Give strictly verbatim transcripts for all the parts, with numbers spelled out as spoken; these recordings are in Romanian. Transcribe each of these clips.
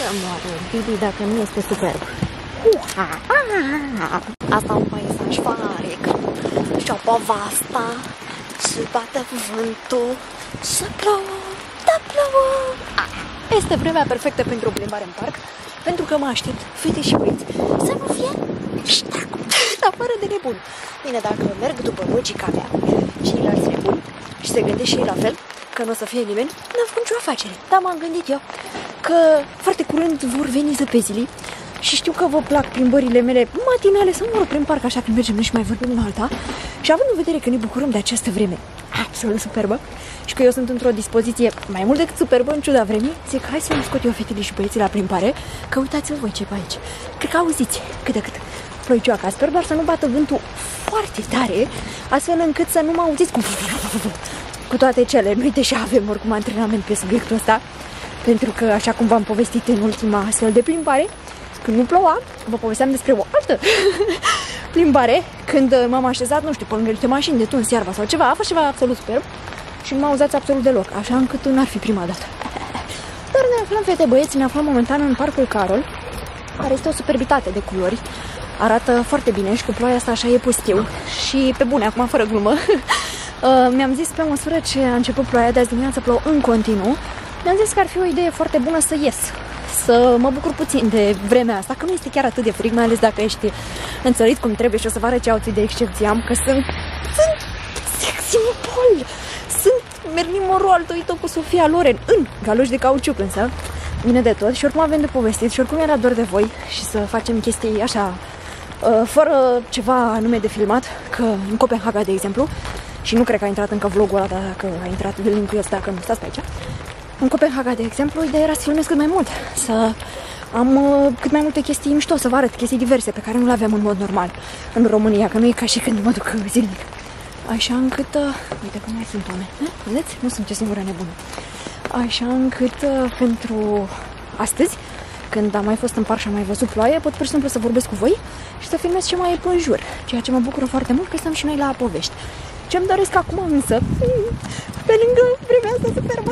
să moară Bibi dacă nu este superb. Uha! Asta e un peisaj faric. Și o povasta. Și bate vântul. Și plouă. Da plouă. Este vremea perfectă pentru o plimbare în parc. Pentru că mă aștept fete și băieți să nu fie afară de nebun. Bine, dacă merg după logica mea, ceilalți nebuni și se gândesc și ei la fel, că nu o să fie nimeni, n-am făcut nicio afacere. Dar m-am gândit eu că foarte curând vor veni zăpezile și știu că vă plac plimbările mele matinale să mă rog prin parc așa când mergem noi și mai vorbim în alta. Și având în vedere că ne bucurăm de această vreme absolut superbă și că eu sunt într-o dispoziție mai mult decât superbă în ciuda vremii, zic hai să mă scot eu fetele și băieții la plimbare, că uitați-vă voi ce pe aici. Cred că auziți cât de cât ploicioaca. Sper doar să nu bată vântul foarte tare, astfel încât să nu mă auziți cu cu toate cele. Noi deja avem oricum antrenament pe subiectul ăsta, pentru că, așa cum v-am povestit în ultima astfel de plimbare, când nu ploua, vă povesteam despre o altă plimbare, când m-am așezat, nu știu, pe lângă niște mașini de tuns iarba sau ceva, a fost ceva absolut superb și nu mă auzați absolut deloc, așa încât n-ar fi prima dată. Dar ne aflăm, fete băieți, ne aflăm momentan în Parcul Carol, care este o superbitate de culori. Arată foarte bine și cu ploaia asta așa e pustiu. Și pe bune, acum fără glumă, mi-am zis pe măsură ce a început ploaia de azi dimineață plouă în continuu, mi-am zis că ar fi o idee foarte bună să ies, să mă bucur puțin de vremea asta, că nu este chiar atât de frig, mai ales dacă ești înțălit cum trebuie și o să vă arăt ce outfit de excepție am, că sunt, sunt sexy pol, sunt Marilyn Monroe altoită cu Sofia Loren în galoși de cauciuc însă, bine de tot și oricum avem de povestit și oricum era dor de voi și să facem chestii așa, fără ceva anume de filmat, că în Copenhaga, de exemplu, și nu cred că a intrat încă vlogul ăla, dar dacă a intrat de link-ul ăsta, că nu stați pe aici. În Copenhaga, de exemplu, ideea era să filmez cât mai mult, să am uh, cât mai multe chestii mișto, să vă arăt chestii diverse pe care nu le aveam în mod normal în România, că nu e ca și când mă duc zilnic. Așa încât, uh, uite că mai sunt oameni, eh? Vedeți? Nu sunt eu singură nebună. Așa încât uh, pentru astăzi, când am mai fost în parc și am mai văzut ploaie, pot pur și simplu să vorbesc cu voi și să filmez ce mai e în jur, ceea ce mă bucură foarte mult, că stăm și noi la povești. Ce-mi doresc acum însă, pe lângă vremea asta superbă,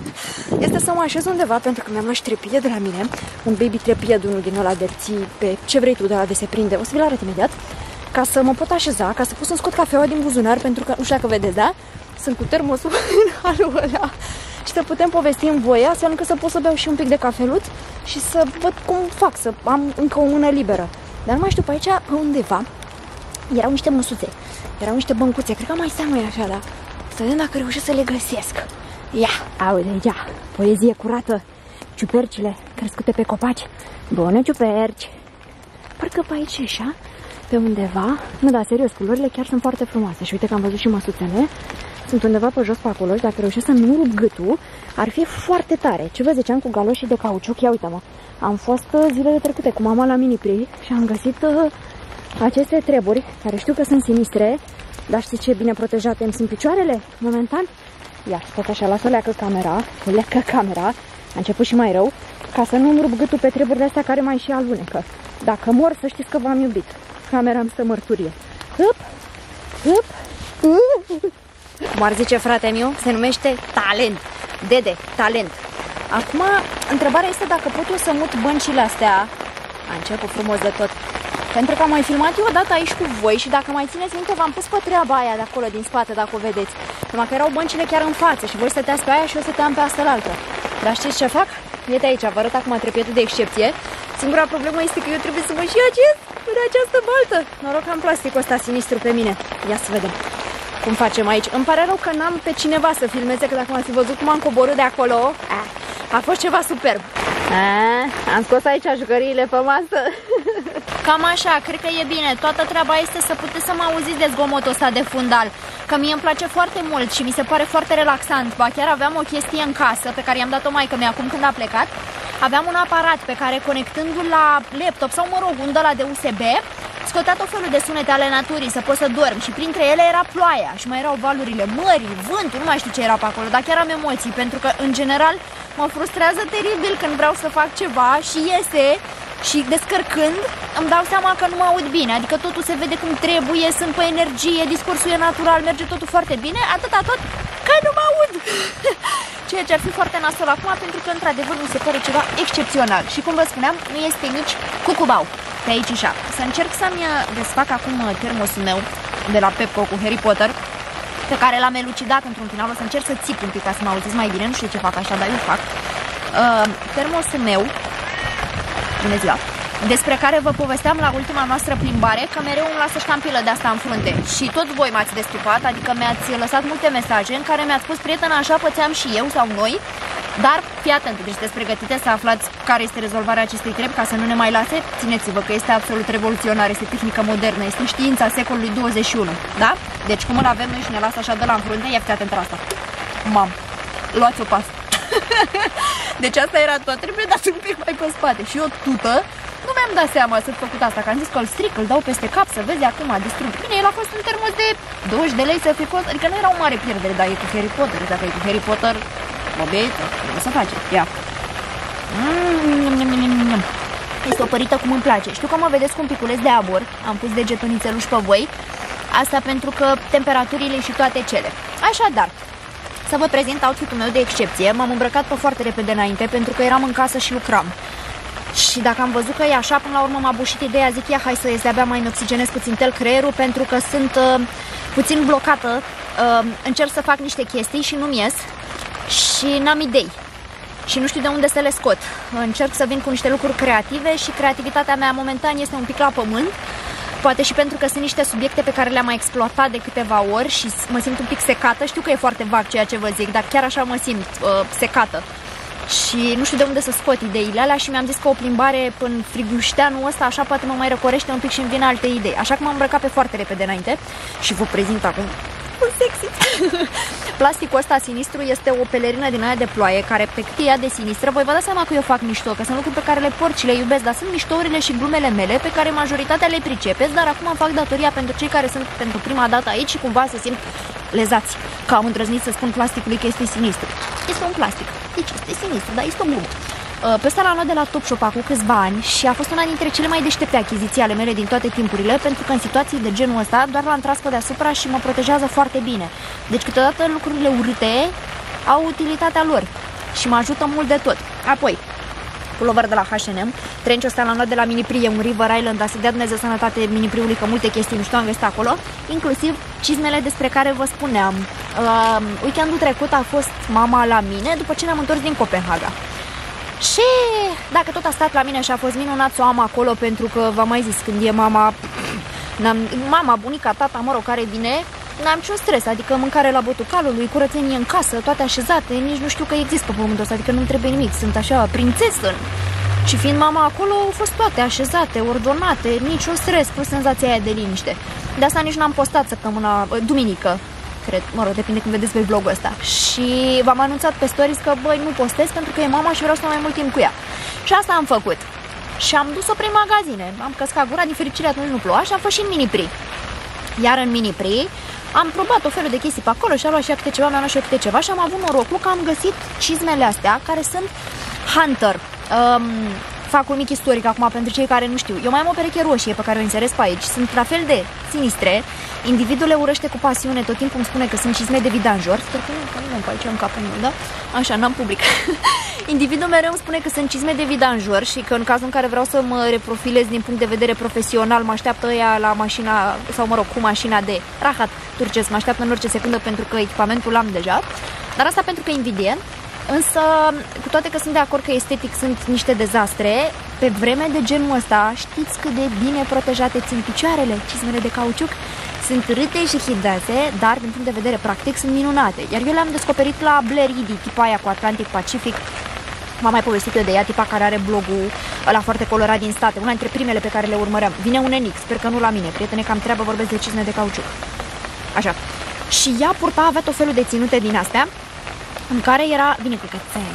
este să mă așez undeva, pentru că mi-am luat și trepie de la mine, un baby trepie de unul din ăla de ții pe ce vrei tu de la de se prinde, o să vi-l arăt imediat, ca să mă pot așeza, ca să pot să-mi scot cafeaua din buzunar, pentru că, nu știu dacă vedeți, da? Sunt cu termosul în halul ăla și să putem povesti în voie, astfel încât să pot să beau și un pic de cafeluț și să văd cum fac, să am încă o mână liberă. Dar nu mai știu, pe aici, pe undeva, erau niște măsuțe, erau niște băncuțe, cred că mai seamănă așa, da? Să vedem dacă reușesc să le găsesc. Ia, aude, ia, poezie curată, ciupercile crescute pe copaci, bună ciuperci. Parcă pe aici așa, pe undeva, nu da, serios, culorile chiar sunt foarte frumoase și uite că am văzut și măsuțele, sunt undeva pe jos pe acolo și dacă reușesc să nu rup gâtul, ar fi foarte tare. Ce vă ziceam cu galoșii de cauciuc, ia uite-mă, am fost zilele trecute cu mama la Mini-Pri și am găsit uh, aceste treburi, care știu că sunt sinistre, dar știți ce bine protejate îmi sunt picioarele, momentan? Ia, tot așa, lasă leacă camera, leacă camera, a început și mai rău, ca să nu-mi rup gâtul pe treburile astea care mai și alunecă. Dacă mor, să știți că v-am iubit. Camera îmi stă mărturie. Hup, hup, hup. Cum ar zice fratele meu, se numește talent. Dede, talent. Acum, întrebarea este dacă pot eu să mut băncile astea. A început frumos de tot. Pentru că am mai filmat eu odată aici cu voi și dacă mai țineți minte, v-am pus pe treaba aia de acolo din spate, dacă o vedeți. Numai că erau băncile chiar în față și voi stăteați pe aia și eu stăteam pe asta la altă. Dar știți ce fac? Iete aici, vă arăt acum trepietul de excepție. Singura problemă este că eu trebuie să mă și acest în această baltă. Noroc că am plasticul ăsta sinistru pe mine. Ia să vedem cum facem aici. Îmi pare rău că n-am pe cineva să filmeze, că dacă m-ați văzut cum am coborât de acolo, a fost ceva superb. A, am scos aici jucăriile pe masă. Cam așa, cred că e bine. Toată treaba este să puteți să mă auziți de zgomotul ăsta de fundal, că mie îmi place foarte mult și mi se pare foarte relaxant. Ba chiar aveam o chestie în casă pe care i-am dat-o maică-mea acum când a plecat. Aveam un aparat pe care, conectându-l la laptop sau, mă rog, un de la de U S B, scotea tot felul de sunete ale naturii, să pot să dorm. Și printre ele era ploaia și mai erau valurile mării, vântul, nu mai știu ce era pe acolo, dar chiar am emoții, pentru că, în general, mă frustrează teribil când vreau să fac ceva și iese și descărcând îmi dau seama că nu mă aud bine, adică totul se vede cum trebuie, sunt pe energie, discursul e natural, merge totul foarte bine, atâta tot că nu mă aud. ceea ce ar fi foarte nasol acum, pentru că într-adevăr mi se pare ceva excepțional. Și cum vă spuneam, nu este nici cucubau pe aici așa. Să încerc să-mi desfac acum termosul meu de la Pepco cu Harry Potter, pe care l-am elucidat într-un final. O să încerc să țip un pic ca să mă auziți mai bine, nu știu ce fac așa, dar eu fac. Uh, termosul meu, bună ziua, despre care vă povesteam la ultima noastră plimbare, că mereu îmi lasă ștampilă de asta în frunte. Și toți voi m-ați destupat, adică mi-ați lăsat multe mesaje în care mi-ați spus, prietena, așa pățeam și eu sau noi. Dar fii atent, deci sunteți pregătite să aflați care este rezolvarea acestei trebi ca să nu ne mai lase? Țineți-vă că este absolut revoluționar, este tehnică modernă, este știința secolului douăzeci și unu, da? Deci cum îl avem noi și ne lasă așa de la în frunte, ia fiți atent la asta. Mam, luați-o pas. Deci asta era tot, trebuie dat un pic mai pe spate. Și eu tută, nu mi-am dat seama să făcut asta, că am zis că îl stric, îl dau peste cap, să vezi acum, distrug. Bine, el a fost un termos de douăzeci de lei să fi fost, adică nu era o mare pierdere, dar e cu Harry Potter, dacă e cu Harry Potter, bobeiță, trebuie să face, ia. Mm, este o părită cum îmi place. Știu că mă vedeți cu un piculeț de abur, am pus degetul nițeluș pe voi, asta pentru că temperaturile și toate cele. Așadar, să vă prezint outfit-ul meu de excepție. M-am îmbrăcat pe foarte repede înainte pentru că eram în casă și lucram. Și dacă am văzut că e așa, până la urmă m-a bușit ideea, zic, ia, hai să ies, de-abia mai oxigenez puțin tel creierul pentru că sunt uh, puțin blocată. Uh, încerc să fac niște chestii și nu-mi ies și n-am idei. Și nu știu de unde să le scot. Încerc să vin cu niște lucruri creative și creativitatea mea momentan este un pic la pământ. Poate și pentru că sunt niște subiecte pe care le-am mai exploatat de câteva ori și mă simt un pic secată. Știu că e foarte vag ceea ce vă zic, dar chiar așa mă simt, uh, secată. Și nu știu de unde să scot ideile alea și mi-am zis că o plimbare până frigușteanul ăsta așa poate mă mai răcorește un pic și îmi vin alte idei. Așa că m-am îmbrăcat pe foarte repede înainte și vă prezint acum un sexy. Plasticul ăsta sinistru este o pelerină din aia de ploaie care pe cât e ea de sinistră, voi vă dați seama că eu fac mișto, că sunt lucruri pe care le porc și le iubesc, dar sunt miștourile și glumele mele pe care majoritatea le pricepeți, dar acum fac datoria pentru cei care sunt pentru prima dată aici și cumva se simt lezați, că am îndrăznit să spun plasticului că este sinistru. Este un plastic, deci este sinistru, dar este o glumă. Pe ăsta l-am luat de la Topshop acum câțiva ani și a fost una dintre cele mai deștepte achiziții ale mele din toate timpurile, pentru că în situații de genul ăsta doar l-am tras pe deasupra și mă protejează foarte bine. Deci câteodată lucrurile urâte au utilitatea lor și mă ajută mult de tot. Apoi, pulover de la H and M, trench-ul ăsta l-am luat de la Mini-Pri, e un River Island, dar să dea Dumnezeu sănătate Mini-Priului, că multe chestii nu știu am găsit acolo, inclusiv cizmele despre care vă spuneam. Uh, weekendul trecut a fost mama la mine după ce ne-am întors din Copenhaga. Și dacă tot a stat la mine și a fost minunat să o am acolo, pentru că v-am mai zis, când e mama, mama, bunica, tata, mă rog, care vine, n-am niciun stres, adică mâncare la botul calului, curățenie în casă, toate așezate, nici nu știu că există pe pământul ăsta, adică nu trebuie nimic, sunt așa, prințesă. Și fiind mama acolo, au fost toate așezate, ordonate, niciun stres, plus senzația aia de liniște. De asta nici n-am postat săptămâna, duminică, cred, mă rog, depinde când vedeți pe vlogul ăsta. Și v-am anunțat pe stories că, băi, nu postez pentru că e mama și vreau să stau mai mult timp cu ea. Și asta am făcut. Și am dus-o prin magazine. Am căscat gura, din fericire atunci nu ploua și am fost și în Mini-Pri. Iar în Mini-Pri am probat o felul de chestii pe acolo și am luat și câte ceva, mi-am luat și eu câte ceva și am avut norocul că am găsit cizmele astea care sunt Hunter. Um, fac un mic istoric acum pentru cei care nu știu. Eu mai am o pereche roșie pe care o inserez pe aici. Sunt la fel de sinistre. Individul le urăște cu pasiune, tot timpul îmi spune că sunt cizme de vidanjor. Sper că nu, că nu am pe aici în capul meu, da? Așa, n-am public. Individul mereu îmi spune că sunt cizme de vidanjor și că în cazul în care vreau să mă reprofilez din punct de vedere profesional, mă așteaptă ea la mașina, sau mă rog, cu mașina de rahat turcesc, mă așteaptă în orice secundă pentru că echipamentul l-am deja. Dar asta pentru că e invidient. Însă, cu toate că sunt de acord că estetic sunt niște dezastre, pe vreme de genul ăsta, știți cât de bine protejate țin picioarele, cizmele de cauciuc? Sunt râte și hidease, dar din punct de vedere practic sunt minunate. Iar eu le-am descoperit la Blair Eddy, tipa aia cu Atlantic Pacific. M-am mai povestit eu de ea, tipa care are blogul ăla foarte colorat din state, una dintre primele pe care le urmăream. Vine un N X, sper că nu la mine, prietene, că am treabă, vorbesc de cizme de cauciuc. Așa. Și ea purta, avea tot felul de ținute din astea, în care era, bine cu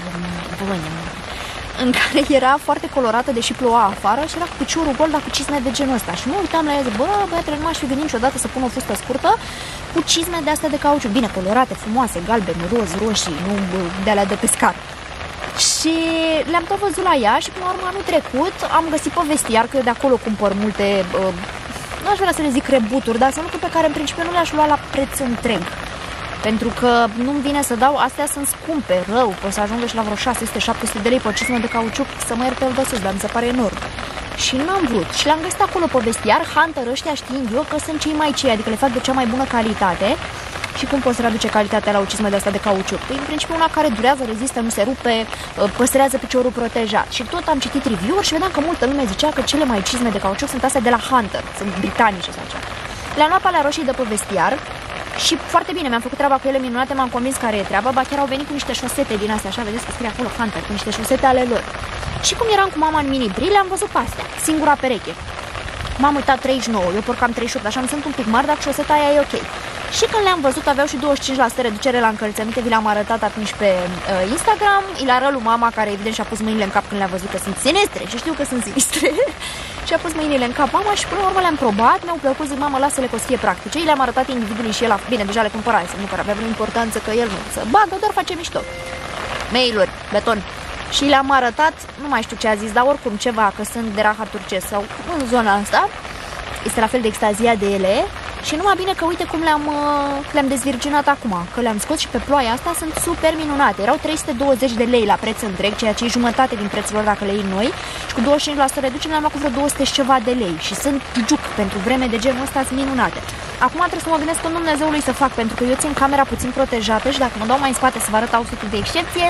în care era foarte colorată, deși ploua afară și era cu piciorul gol, dar cu cizme de genul ăsta. Și mă uitam la ea, zic, bă, băiatele, nu m-aș fi gândit niciodată să pun o fustă scurtă cu cizme de astea de cauciuc, bine colorate, frumoase, galbene, roz, roșii, nu de alea de pescar. Și le-am tot văzut la ea și până la urmă anul trecut am găsit pe vestiar, că eu de acolo cumpăr multe, uh, nu aș vrea să le zic rebuturi, dar sunt lucruri pe care în principiu nu le-aș lua la preț întreg. Pentru că nu-mi vine să dau, astea sunt scumpe, rău, o să ajungă și la vreo șase sute șapte sute de lei pe o cizmă de cauciuc, să mă ierte el de sus, dar mi se pare enorm. Și n-am vrut. Și le-am găsit acolo pe vestiar, Hunter ăștia știind eu că sunt cei mai cei, adică le fac de cea mai bună calitate. Și cum poți reduce calitatea la o cizmă de asta de cauciuc? Păi, în principiu, una care durează, rezistă, nu se rupe, păstrează piciorul protejat. Și tot am citit review-uri și vedeam că multă lume zicea că cele mai cizme de cauciuc sunt astea de la Hunter, sunt britanice sau așa. Le-am luat pe alea roșii de pe vestiar și foarte bine, mi-am făcut treaba cu ele minunate, m-am convins care e treaba, ba chiar au venit cu niște șosete din astea, așa, vedeți că scrie acolo Hunter, cu niște șosete ale lor. Și cum eram cu mama în mini-bri, le-am văzut pe astea, singura pereche. M-am uitat treizeci și nouă, eu porcam treizeci și opt, așa îmi sunt un pic mari, dar șoseta aia e ok. Și când le-am văzut, aveau și douăzeci și cinci la sută reducere la încălțăminte, vi le-am arătat atunci pe uh, Instagram, îi arăt lui mama, care evident și-a pus mâinile în cap când le-a văzut că sunt sinistre, și știu că sunt sinistre, și-a pus mâinile în cap mama și până la urmă le-am probat, mi-au plăcut, zic, mama, lasă-le că o să fie practice, le-am arătat individului și el, a... bine, deja le cumpărase, nu că avea vreo importanță că el nu, să bagă, doar face mișto. Mail-uri, beton. Și le-am arătat, nu mai știu ce a zis, dar oricum ceva, că sunt de rahat turcesc sau în zona asta, este la fel de extaziat de ele. Și numai bine că uite cum le-am le-am dezvirginat acum, că le-am scos și pe ploaia asta sunt super minunate. Erau trei sute douăzeci de lei la preț întreg, ceea ce e jumătate din prețul lor dacă le iei noi. Și cu douăzeci și cinci la sută reducere le-am luat cu vreo două sute și ceva de lei. Și sunt giuc, pentru vreme de genul ăsta sunt minunate. Acum trebuie să mă gândesc cum Dumnezeului să fac, pentru că eu țin camera puțin protejată și dacă mă dau mai în spate să vă arăt outfit-ul de excepție,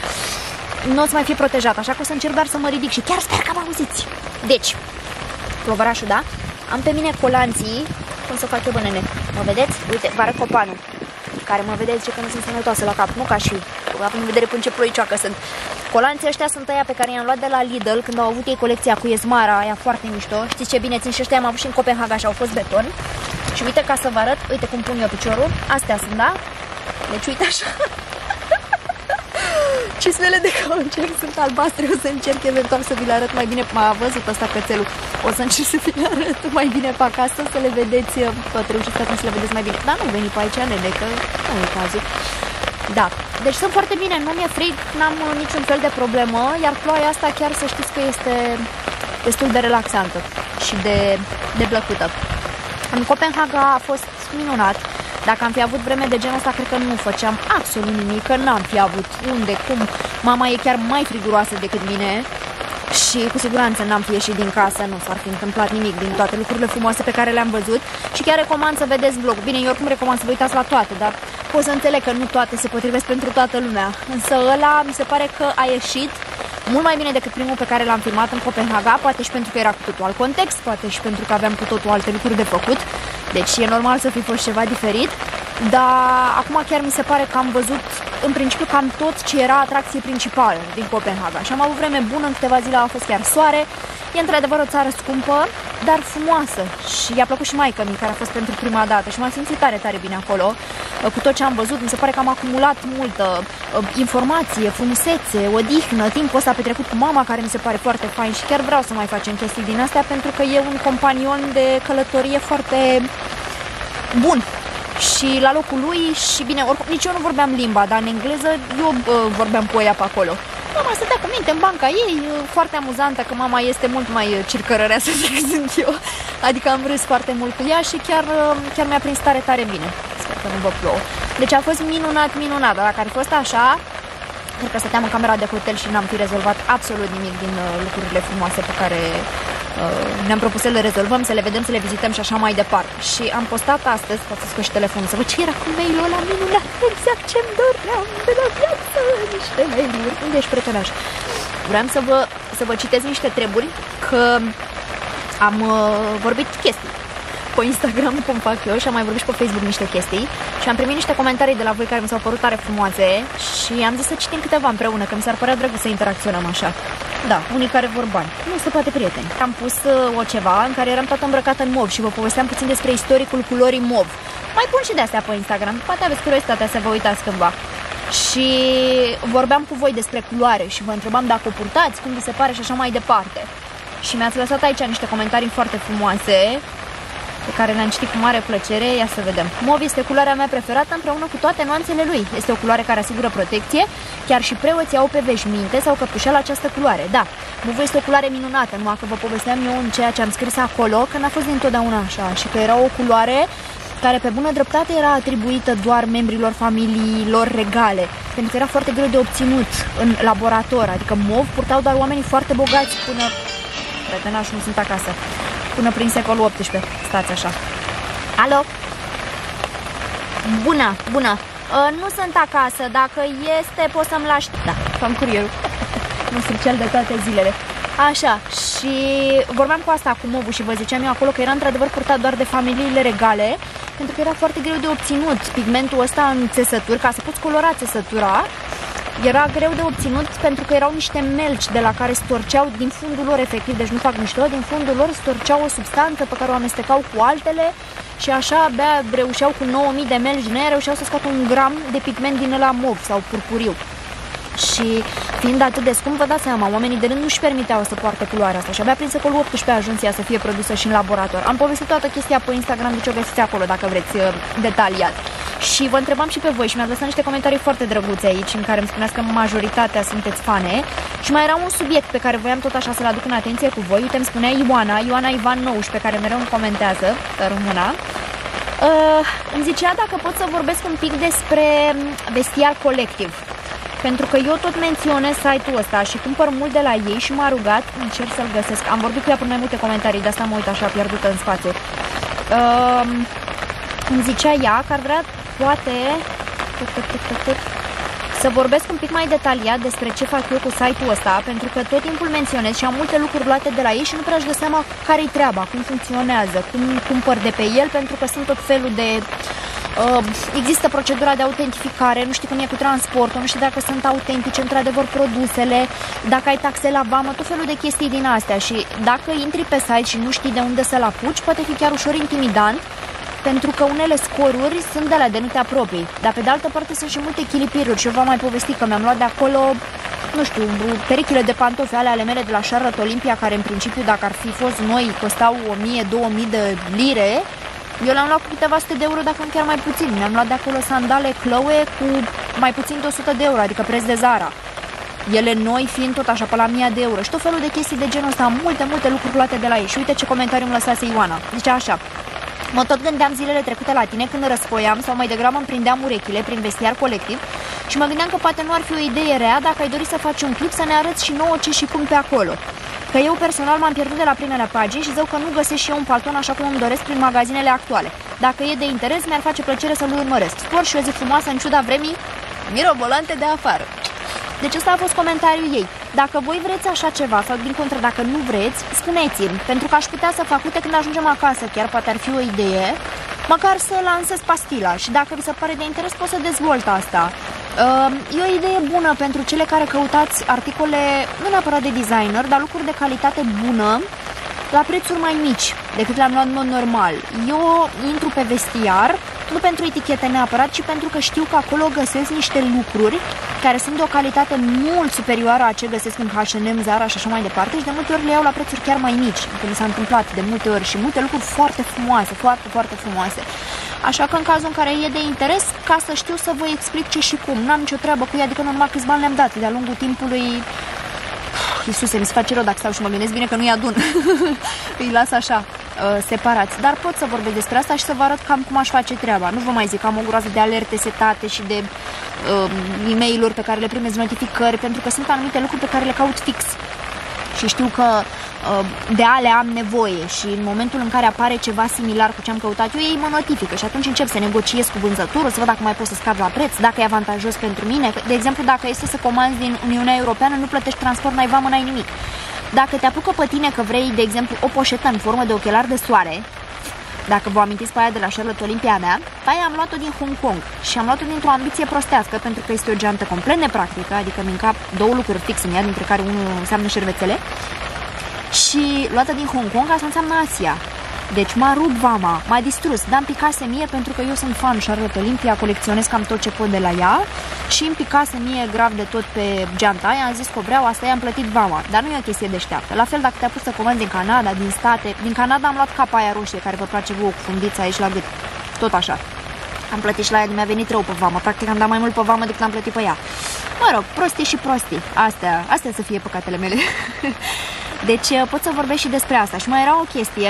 nu o să mai fie protejat, așa că o să încerc doar să mă ridic și chiar sper că mă auziți. Deci, plovărașul, da? Am pe mine colanții. Cum să fac eu, bă, nene? Mă vedeți? Uite, vă arăt copanul, care mă vedeți ce că nu sunt sănătoasă la cap, nu ca și, având în vedere până ce ploicioacă sunt. Colanții ăștia sunt aia pe care i-am luat de la Lidl când au avut ei colecția cu Ezmara, aia foarte mișto. Știți ce bine țin și ăștia am avut și în Copenhaga și au fost beton. Și uite, ca să vă arăt, uite cum pun eu piciorul. Astea sunt, da? Deci uite așa. Cismele de cauciuc sunt albastre, o să încerc eventual să vi le arăt mai bine. M-a văzut ăsta cățelul, o să încerc să vi le arăt mai bine pe acasă, să le vedeți, poate reușiți atunci să le vedeți mai bine. Dar nu veni pe aici, nene, că nu e cazul. Da, deci sunt foarte bine, nu mi-e frig, n-am niciun fel de problemă, iar ploaia asta chiar să știți că este destul de relaxantă și de, de plăcută. În Copenhaga a fost minunat. Dacă am fi avut vreme de genul ăsta, cred că nu făceam absolut nimic, că n-am fi avut unde, cum. Mama e chiar mai friguroasă decât mine și cu siguranță n-am fi ieșit din casă, nu s-ar fi întâmplat nimic din toate lucrurile frumoase pe care le-am văzut. Și chiar recomand să vedeți vlogul. Bine, eu oricum recomand să vă uitați la toate, dar pot să înțeleg că nu toate se potrivesc pentru toată lumea. Însă ăla mi se pare că a ieșit mult mai bine decât primul pe care l-am filmat în Copenhaga, poate și pentru că era cu totul alt context, poate și pentru că aveam cu totul alte lucruri de făcut. Deci e normal să fi fost ceva diferit, dar acum chiar mi se pare că am văzut în principiu cam tot ce era atracție principală din Copenhaga. Și am avut vreme bună, în câteva zile a fost chiar soare. E într-adevăr o țară scumpă, dar frumoasă. Și i-a plăcut și maică-mi, care a fost pentru prima dată și m-am simțit tare, tare bine acolo. Cu tot ce am văzut, mi se pare că am acumulat multă informație, frumusețe, odihnă, timpul ăsta petrecut cu mama, care mi se pare foarte fain și chiar vreau să mai facem chestii din astea, pentru că e un companion de călătorie foarte bun. Și la locul lui, și bine, oricum, nici eu nu vorbeam limba, dar în engleză eu uh, vorbeam cu ea pe acolo. Mama stătea cu minte în banca ei, foarte amuzantă, că mama este mult mai circărăreasă decât sunt eu. Adică am râs foarte mult cu ea și chiar, chiar mi-a prins tare, tare bine. Sper că nu vă plouă. Deci a fost minunat, minunat, dar dacă ar fi fost așa, cred că stăteam în camera de hotel și n-am fi rezolvat absolut nimic din uh, lucrurile frumoase pe care uh, ne-am propus să le rezolvăm, să le vedem, să le vizităm și așa mai departe. Și am postat astăzi, poate să scoși telefonul, să văd ce era cu mail-ul ăla minunat, exact ce-mi doream de la viață, niște mail-uri. Unde ești, prietenaș? Vreau să vă, să vă citesc niște treburi, că am uh, vorbit chestii pe Instagram, cum fac eu, și am mai vorbit și pe Facebook niște chestii și am primit niște comentarii de la voi care mi s-au părut tare frumoase și am zis să citim câteva împreună, că mi s-ar părea drăguț să interacționăm așa. Da, unii care vor bani. Nu se poate, prieteni. Am pus uh, o ceva în care eram toată îmbrăcată în mov și vă povesteam puțin despre istoricul culorii mov. Mai pun și de astea pe Instagram, poate aveți curiozitatea să vă uitați cândva. Și vorbeam cu voi despre culoare și vă întrebam dacă o purtați, cum vi se pare și așa mai departe. Și mi-ați lăsat aici niște comentarii foarte frumoase, pe care le-am citit cu mare plăcere. Ia să vedem. Mov este culoarea mea preferată împreună cu toate nuanțele lui. Este o culoare care asigură protecție. Chiar și preoții au pe veșminte sau căpușel această culoare. Da, Mov este o culoare minunată, numai că vă povesteam eu în ceea ce am scris acolo, că n-a fost dintotdeauna așa și că era o culoare care pe bună dreptate era atribuită doar membrilor familiilor regale, pentru că era foarte greu de obținut în laborator, adică mov purtau doar oamenii foarte bogați până... Prietenași, nu sunt acasă. Până prin secolul optsprezece. Stați așa. Alo? Bună, bună. Uh, nu sunt acasă. Dacă este, poți să-mi lași... Da, cam curierul. Nu sunt cel de toate zilele. Așa, și vorbeam cu asta, cu movul, și vă ziceam eu acolo că era într-adevăr purtat doar de familiile regale, pentru că era foarte greu de obținut pigmentul ăsta în țesături, ca să poți colora țesătura. Era greu de obținut pentru că erau niște melci de la care storceau din fundul lor, efectiv, deci nu fac mișto, din fundul lor storceau o substanță pe care o amestecau cu altele și așa abia reușeau cu nouă mii de melci din aia, reușeau să scoată un gram de pigment din ăla mov sau purpuriu. Și fiind atât de scump, vă dați seama, oamenii de rând nu-și permiteau să poartă culoarea asta și abia prin secolul optsprezece a ajuns ea să fie produsă și în laborator. Am povestit toată chestia pe Instagram, deci o găsiți acolo dacă vreți detaliat. Și vă întrebam și pe voi și mi-ați lăsat niște comentarii foarte drăguțe aici în care îmi spuneați că majoritatea sunteți fane. Și mai era un subiect pe care voiam tot așa să-l aduc în atenție cu voi. Uite, îmi spunea Ioana, Ioana Ivan nouăsprezece, pe care mereu îmi comentează, româna. Uh, îmi zicea dacă pot să vorbesc un pic despre Vestiar Colectiv. Pentru că eu tot menționez site-ul ăsta și cumpăr mult de la ei și m-a rugat, încerc să-l găsesc. Am vorbit cu ea până mai multe comentarii, de asta mă uit așa pierdută în spațiu. Uh, îmi zicea ea că ar vrea, poate, să vorbesc un pic mai detaliat despre ce fac eu cu site-ul ăsta, pentru că tot timpul menționez și am multe lucruri luate de la ei și nu prea își dă seama care-i treaba, cum funcționează, cum cumpăr de pe el, pentru că sunt tot felul de... Uh, există procedura de autentificare, nu știi cum e cu transportul, nu știi dacă sunt autentice într-adevăr produsele, dacă ai taxe la vamă, tot felul de chestii din astea și dacă intri pe site și nu știi de unde să-l apuci, poate fi chiar ușor intimidant, pentru că unele scoruri sunt de la de nu te apropii, dar pe de altă parte sunt și multe chilipiruri și eu v-am mai povestit că mi-am luat de acolo, nu știu, perechile de pantofi ale ale mele de la Charlotte Olympia, care în principiu dacă ar fi fost noi costau o mie două mii de lire. Eu le-am luat cu câteva sute de euro, dacă nu chiar mai puțin. Mi-am luat de acolo sandale Chloe cu mai puțin de o sută de euro, adică preț de Zara. Ele noi fiind tot așa pe la mie de euro și tot felul de chestii de genul ăsta, multe, multe lucruri luate de la ei. Și uite ce comentariu îmi lăsase Ioana. Zicea așa: mă tot gândeam zilele trecute la tine când răsfoiam sau mai degrabă îmi prindeam urechile prin Vestiar Colectiv și mă gândeam că poate nu ar fi o idee rea dacă ai dori să faci un clip să ne arăți și nouă ce și cum pe acolo. Că eu personal m-am pierdut de la primele pagini și zău că nu găsesc și eu un palton așa cum îmi doresc prin magazinele actuale. Dacă e de interes, mi-ar face plăcere să-l urmăresc. Spor și o zi frumoasă în ciuda vremii mirobolante de afară. Deci ăsta a fost comentariul ei. Dacă voi vreți așa ceva sau din contră dacă nu vreți, spuneți-mi, pentru că aș putea să fac, uite, când ajungem acasă, chiar poate ar fi o idee, măcar să lansez pastila și dacă vi se pare de interes pot să dezvolt asta. E o idee bună pentru cele care căutați articole, nu neapărat de designer, dar lucruri de calitate bună, la prețuri mai mici decât le-am luat în mod normal. Eu intru pe Vestiar, nu pentru etichete neapărat, ci pentru că știu că acolo găsesc niște lucruri care sunt de o calitate mult superioară a ce găsesc în H and M, Zara și așa mai departe și de multe ori le iau la prețuri chiar mai mici, că mi s-a întâmplat de multe ori și multe lucruri foarte frumoase, foarte, foarte frumoase. Așa că în cazul în care e de interes, ca să știu să vă explic ce și cum, n-am nicio treabă cu ea, adică normal câți bani le-am dat de-a lungul timpului. Iisuse, mi se face rău dacă stau și mă gândesc, bine că nu-i adun. Îi las așa, uh, separați. Dar pot să vorbesc despre asta și să vă arăt cam cum aș face treaba. Nu vă mai zic, am o groază de alerte setate și de uh, e-mail-uri pe care le primesc, notificări, pentru că sunt anumite lucruri pe care le caut fix. Și știu că uh, de ale am nevoie și în momentul în care apare ceva similar cu ce am căutat eu, ei mă notifică și atunci încep să negociez cu vânzătorul, să văd dacă mai pot să scap la preț, dacă e avantajos pentru mine. De exemplu, dacă este să comanzi din Uniunea Europeană, nu plătești transport, n-ai vamă, n-ai nimic. Dacă te apucă pe tine că vrei, de exemplu, o poșetă în formă de ochelari de soare, dacă vă amintiți pe aia de la Charlotte Olympia mea, pe aia am luat-o din Hong Kong și am luat-o dintr-o ambiție prostească, pentru că este o geantă complet nepractică, adică mi încap două lucruri fix în ea, dintre care unul înseamnă șervețele, și luată din Hong Kong, asta înseamnă Asia. Deci m-a rupt vama, m-a distrus, dar îmi picase mie pentru că eu sunt fan Charlotte Olympia, colecționez cam tot ce pot de la ea și îmi picase mie grav de tot pe geanta aia, am zis că o vreau, asta i-am plătit vama, dar nu e o chestie deșteaptă. La fel dacă te-a pus să comanzi din Canada, din state, din Canada am luat capa aia roșie care vă place vouă cu fundița aici la gât, tot așa. Am plătit și la ea, mi-a venit rău pe vamă, practic am dat mai mult pe vamă decât am plătit pe ea. Mă rog, prostii și prostii, astea, astea să fie păcatele mele. Deci pot să vorbesc și despre asta. Și mai era o chestie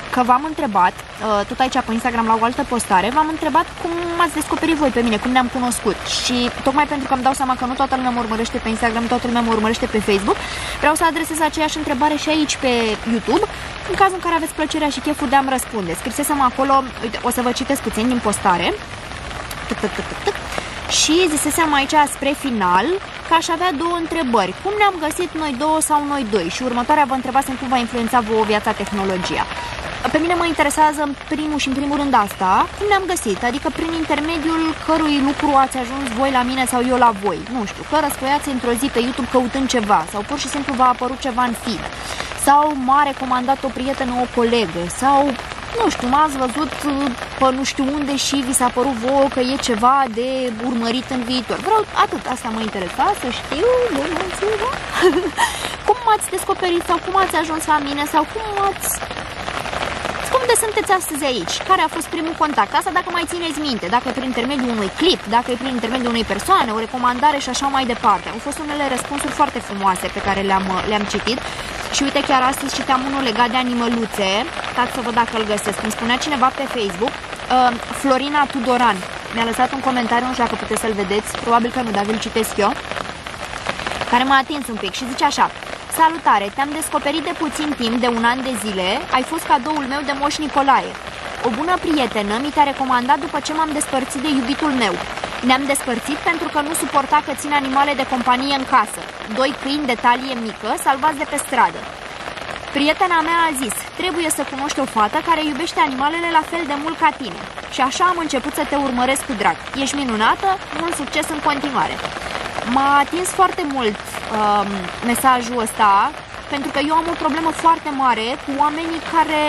că v-am întrebat, tot aici pe Instagram la o altă postare, v-am întrebat cum m-ați descoperit voi pe mine, cum ne-am cunoscut. Și tocmai pentru că îmi dau seama că nu toată lumea mă urmărește pe Instagram, toată lumea mă urmărește pe Facebook, vreau să adresez aceeași întrebare și aici pe YouTube, în cazul în care aveți plăcerea și cheful de a-mi răspunde. Scrisesem acolo, uite, o să vă citesc puțin din postare. Tuc, tuc, tuc, tuc. Și zisesem aici spre final că aș avea două întrebări. Cum ne-am găsit noi două sau noi doi? Și următoarea vă întrebasem cum va influența vouă viața tehnologia. Pe mine mă interesează în primul și în primul rând asta, cum ne-am găsit, adică prin intermediul cărui lucru ați ajuns voi la mine sau eu la voi. Nu știu, că răsfoiați într-o zi pe YouTube căutând ceva sau pur și simplu v-a apărut ceva în feed sau m-a recomandat o prietenă, o colegă sau... nu știu, m-ați văzut pe nu știu unde și vi s-a părut vouă că e ceva de urmărit în viitor. Vreau atât, asta mă interesa, să știu, da? Cum m-ați descoperit sau cum ați ajuns la mine sau cum ați... Cum de sunteți astăzi aici? Care a fost primul contact? Asta dacă mai țineți minte, dacă e prin intermediul unui clip, dacă e prin intermediul unei persoane, o recomandare și așa mai departe. Au fost unele răspunsuri foarte frumoase pe care le-am le-am citit. Și uite, chiar astăzi citeam unul legat de animăluțe. Stați să văd dacă îl găsesc. Îmi spunea cineva pe Facebook, uh, Florina Tudoran. Mi-a lăsat un comentariu, nu știu dacă puteți să-l vedeți, probabil că nu, dar vi-l citesc eu, care m-a atins un pic și zice așa: salutare, te-am descoperit de puțin timp, de un an de zile, ai fost cadoul meu de Moș Nicolae. O bună prietenă mi te-a recomandat după ce m-am despărțit de iubitul meu. Ne-am despărțit pentru că nu suporta că țin animale de companie în casă. Doi câini de talie mică salvați de pe stradă. Prietena mea a zis, trebuie să cunoști o fată care iubește animalele la fel de mult ca tine. Și așa am început să te urmăresc cu drag. Ești minunată, mult succes în continuare. M-a atins foarte mult um, mesajul ăsta, pentru că eu am o problemă foarte mare cu oamenii care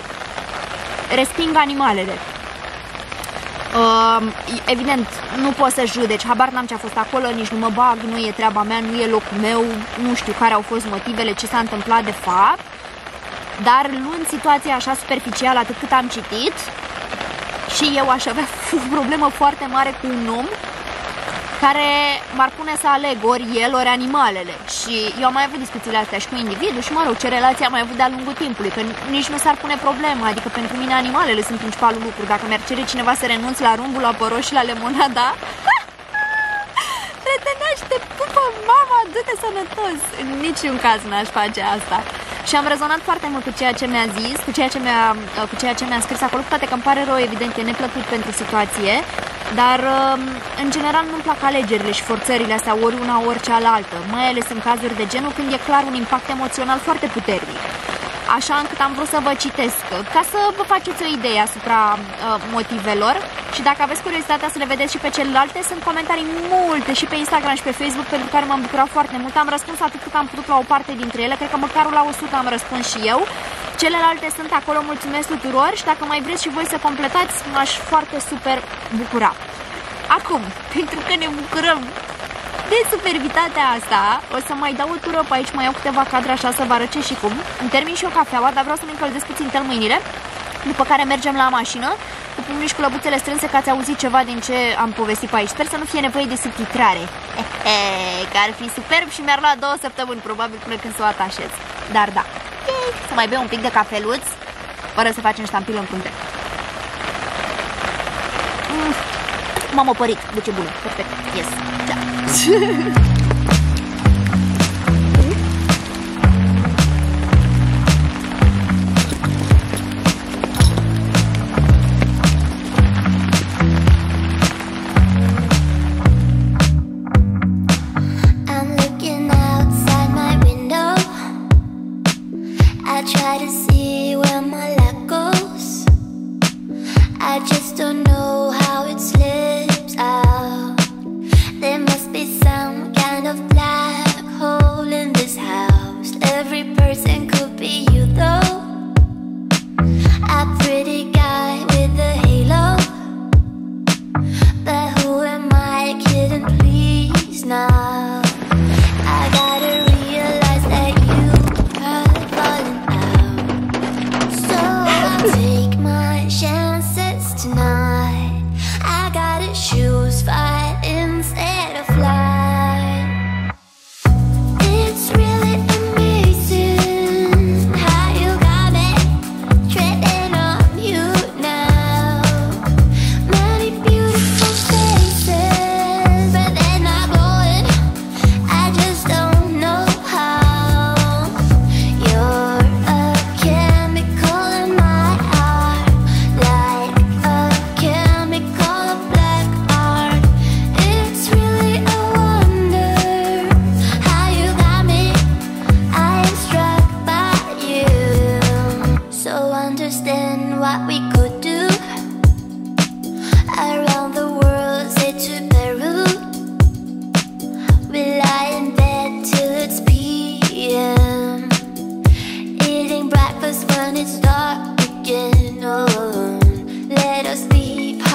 resping animalele. Uh, evident, nu pot să judeci, habar n-am ce a fost acolo, nici nu mă bag, nu e treaba mea, nu e locul meu, nu știu care au fost motivele, ce s-a întâmplat de fapt, dar luând situația așa superficial atât cât am citit, și eu aș avea o problemă foarte mare cu un om care m-ar pune să aleg ori el, ori animalele. Și eu am mai avut discuțiile astea și cu individul și, mă rog, ce relație am mai avut de-a lungul timpului, că nici nu s-ar pune problema, adică pentru mine animalele sunt principalul lucru. Dacă mi-ar cere cineva să renunț la rumbul, la păroș și la lemonada, prietenește, pupă, mama, du-te sănătos. În niciun caz n-aș face asta. Și am rezonat foarte mult cu ceea ce mi-a zis, cu ceea ce mi-a, cu ceea ce mi-a scris acolo, cu toate că îmi pare rău, evident, e neplăcut pentru situație, dar în general nu-mi plac alegerile și forțările astea, ori una, ori cealaltă, mai ales în cazuri de genul când e clar un impact emoțional foarte puternic. Așa încât am vrut să vă citesc, ca să vă faceți o idee asupra uh, motivelor. Și dacă aveți curiozitatea să le vedeți și pe celelalte, sunt comentarii multe și pe Instagram și pe Facebook, pentru care m-am bucurat foarte mult. Am răspuns atât cât am putut la o parte dintre ele, cred că măcar la o sută am răspuns și eu. Celelalte sunt acolo, mulțumesc tuturor și dacă mai vreți și voi să completați, m-aș foarte super bucura. Acum, pentru că ne bucurăm de supervitatea asta, o să mai dau o tură pe aici, mai iau câteva cadre așa să vă arăt ce și cum. Îmi termin și eu cafeaua, dar vreau să-mi încălzesc puțin mâinile. După care mergem la mașină, cu pumnii și cu lăbuțele strânse, că ați auzit ceva din ce am povestit pe aici. Sper să nu fie nevoie de subtitrare, că ar fi superb și mi-ar lua două săptămâni, probabil, până când să o atașez. Dar da, să mai bem un pic de cafeluț, fără să facem ștampilă în frunte. Mm. M-am opărit, deci e bună, perfect, yes, da.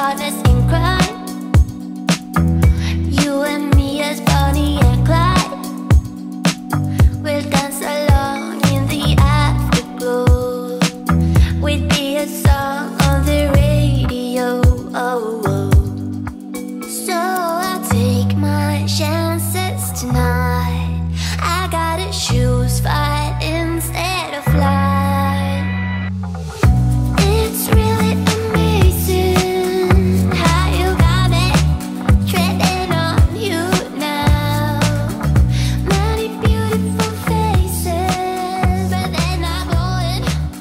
partners in crime. You and me as Bonnie and Clyde. We'll dance along in the afterglow. We'd be a song on the radio. Oh, oh. So I'll take my chances tonight. I gotta choose fight instead of flight. It's really amazing how you got me treading on you now. Many beautiful faces, but they're not going.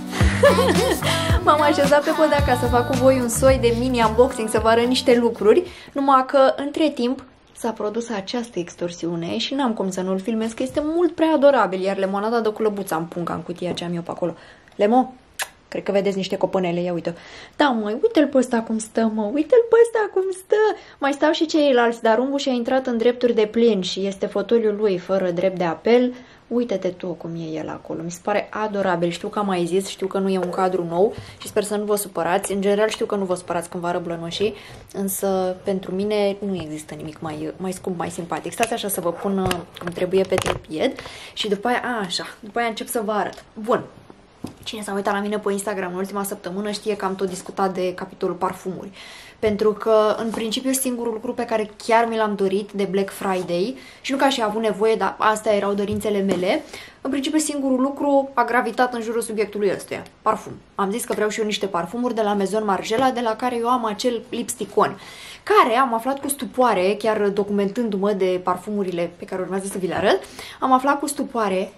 M-am așezat pe podea ca să fac cu voi un soi de mini unboxing, să vă arăt niște lucruri, numai că între timp s-a produs această extorsiune și n-am cum să nu-l filmez, că este mult prea adorabil, iar lemonada de culăbuță am punga în cutia ce am eu pe acolo. Lemo, cred că vedeți niște coponele, ia uite. Da, măi, uite-l pe ăsta cum stă, mă, uite-l pe ăsta cum stă. Mai stau și ceilalți, dar Rumbu și-a intrat în drepturi de plin și este fotoliul lui fără drept de apel. Uite-te tu cum e el acolo, mi se pare adorabil. Știu că am mai zis, știu că nu e un cadru nou și sper să nu vă supărați. În general știu că nu vă supărați când vă arăt blănoșii, însă pentru mine nu există nimic mai, mai scump, mai simpatic. Stați așa să vă pun uh, cum trebuie pe trepied și după aia, a, așa, după aia încep să vă arăt. Bun. Cine s-a uitat la mine pe Instagram în ultima săptămână știe că am tot discutat de capitolul parfumuri. Pentru că, în principiu, singurul lucru pe care chiar mi l-am dorit de Black Friday, și nu că aș fi avut nevoie, dar astea erau dorințele mele, în principiu singurul lucru a gravitat în jurul subiectului ăstuia, parfum. Am zis că vreau și eu niște parfumuri de la Maison Margiela, de la care eu am acel lipsticon, care am aflat cu stupoare, chiar documentându-mă de parfumurile pe care urmează să vi le arăt, am aflat cu stupoare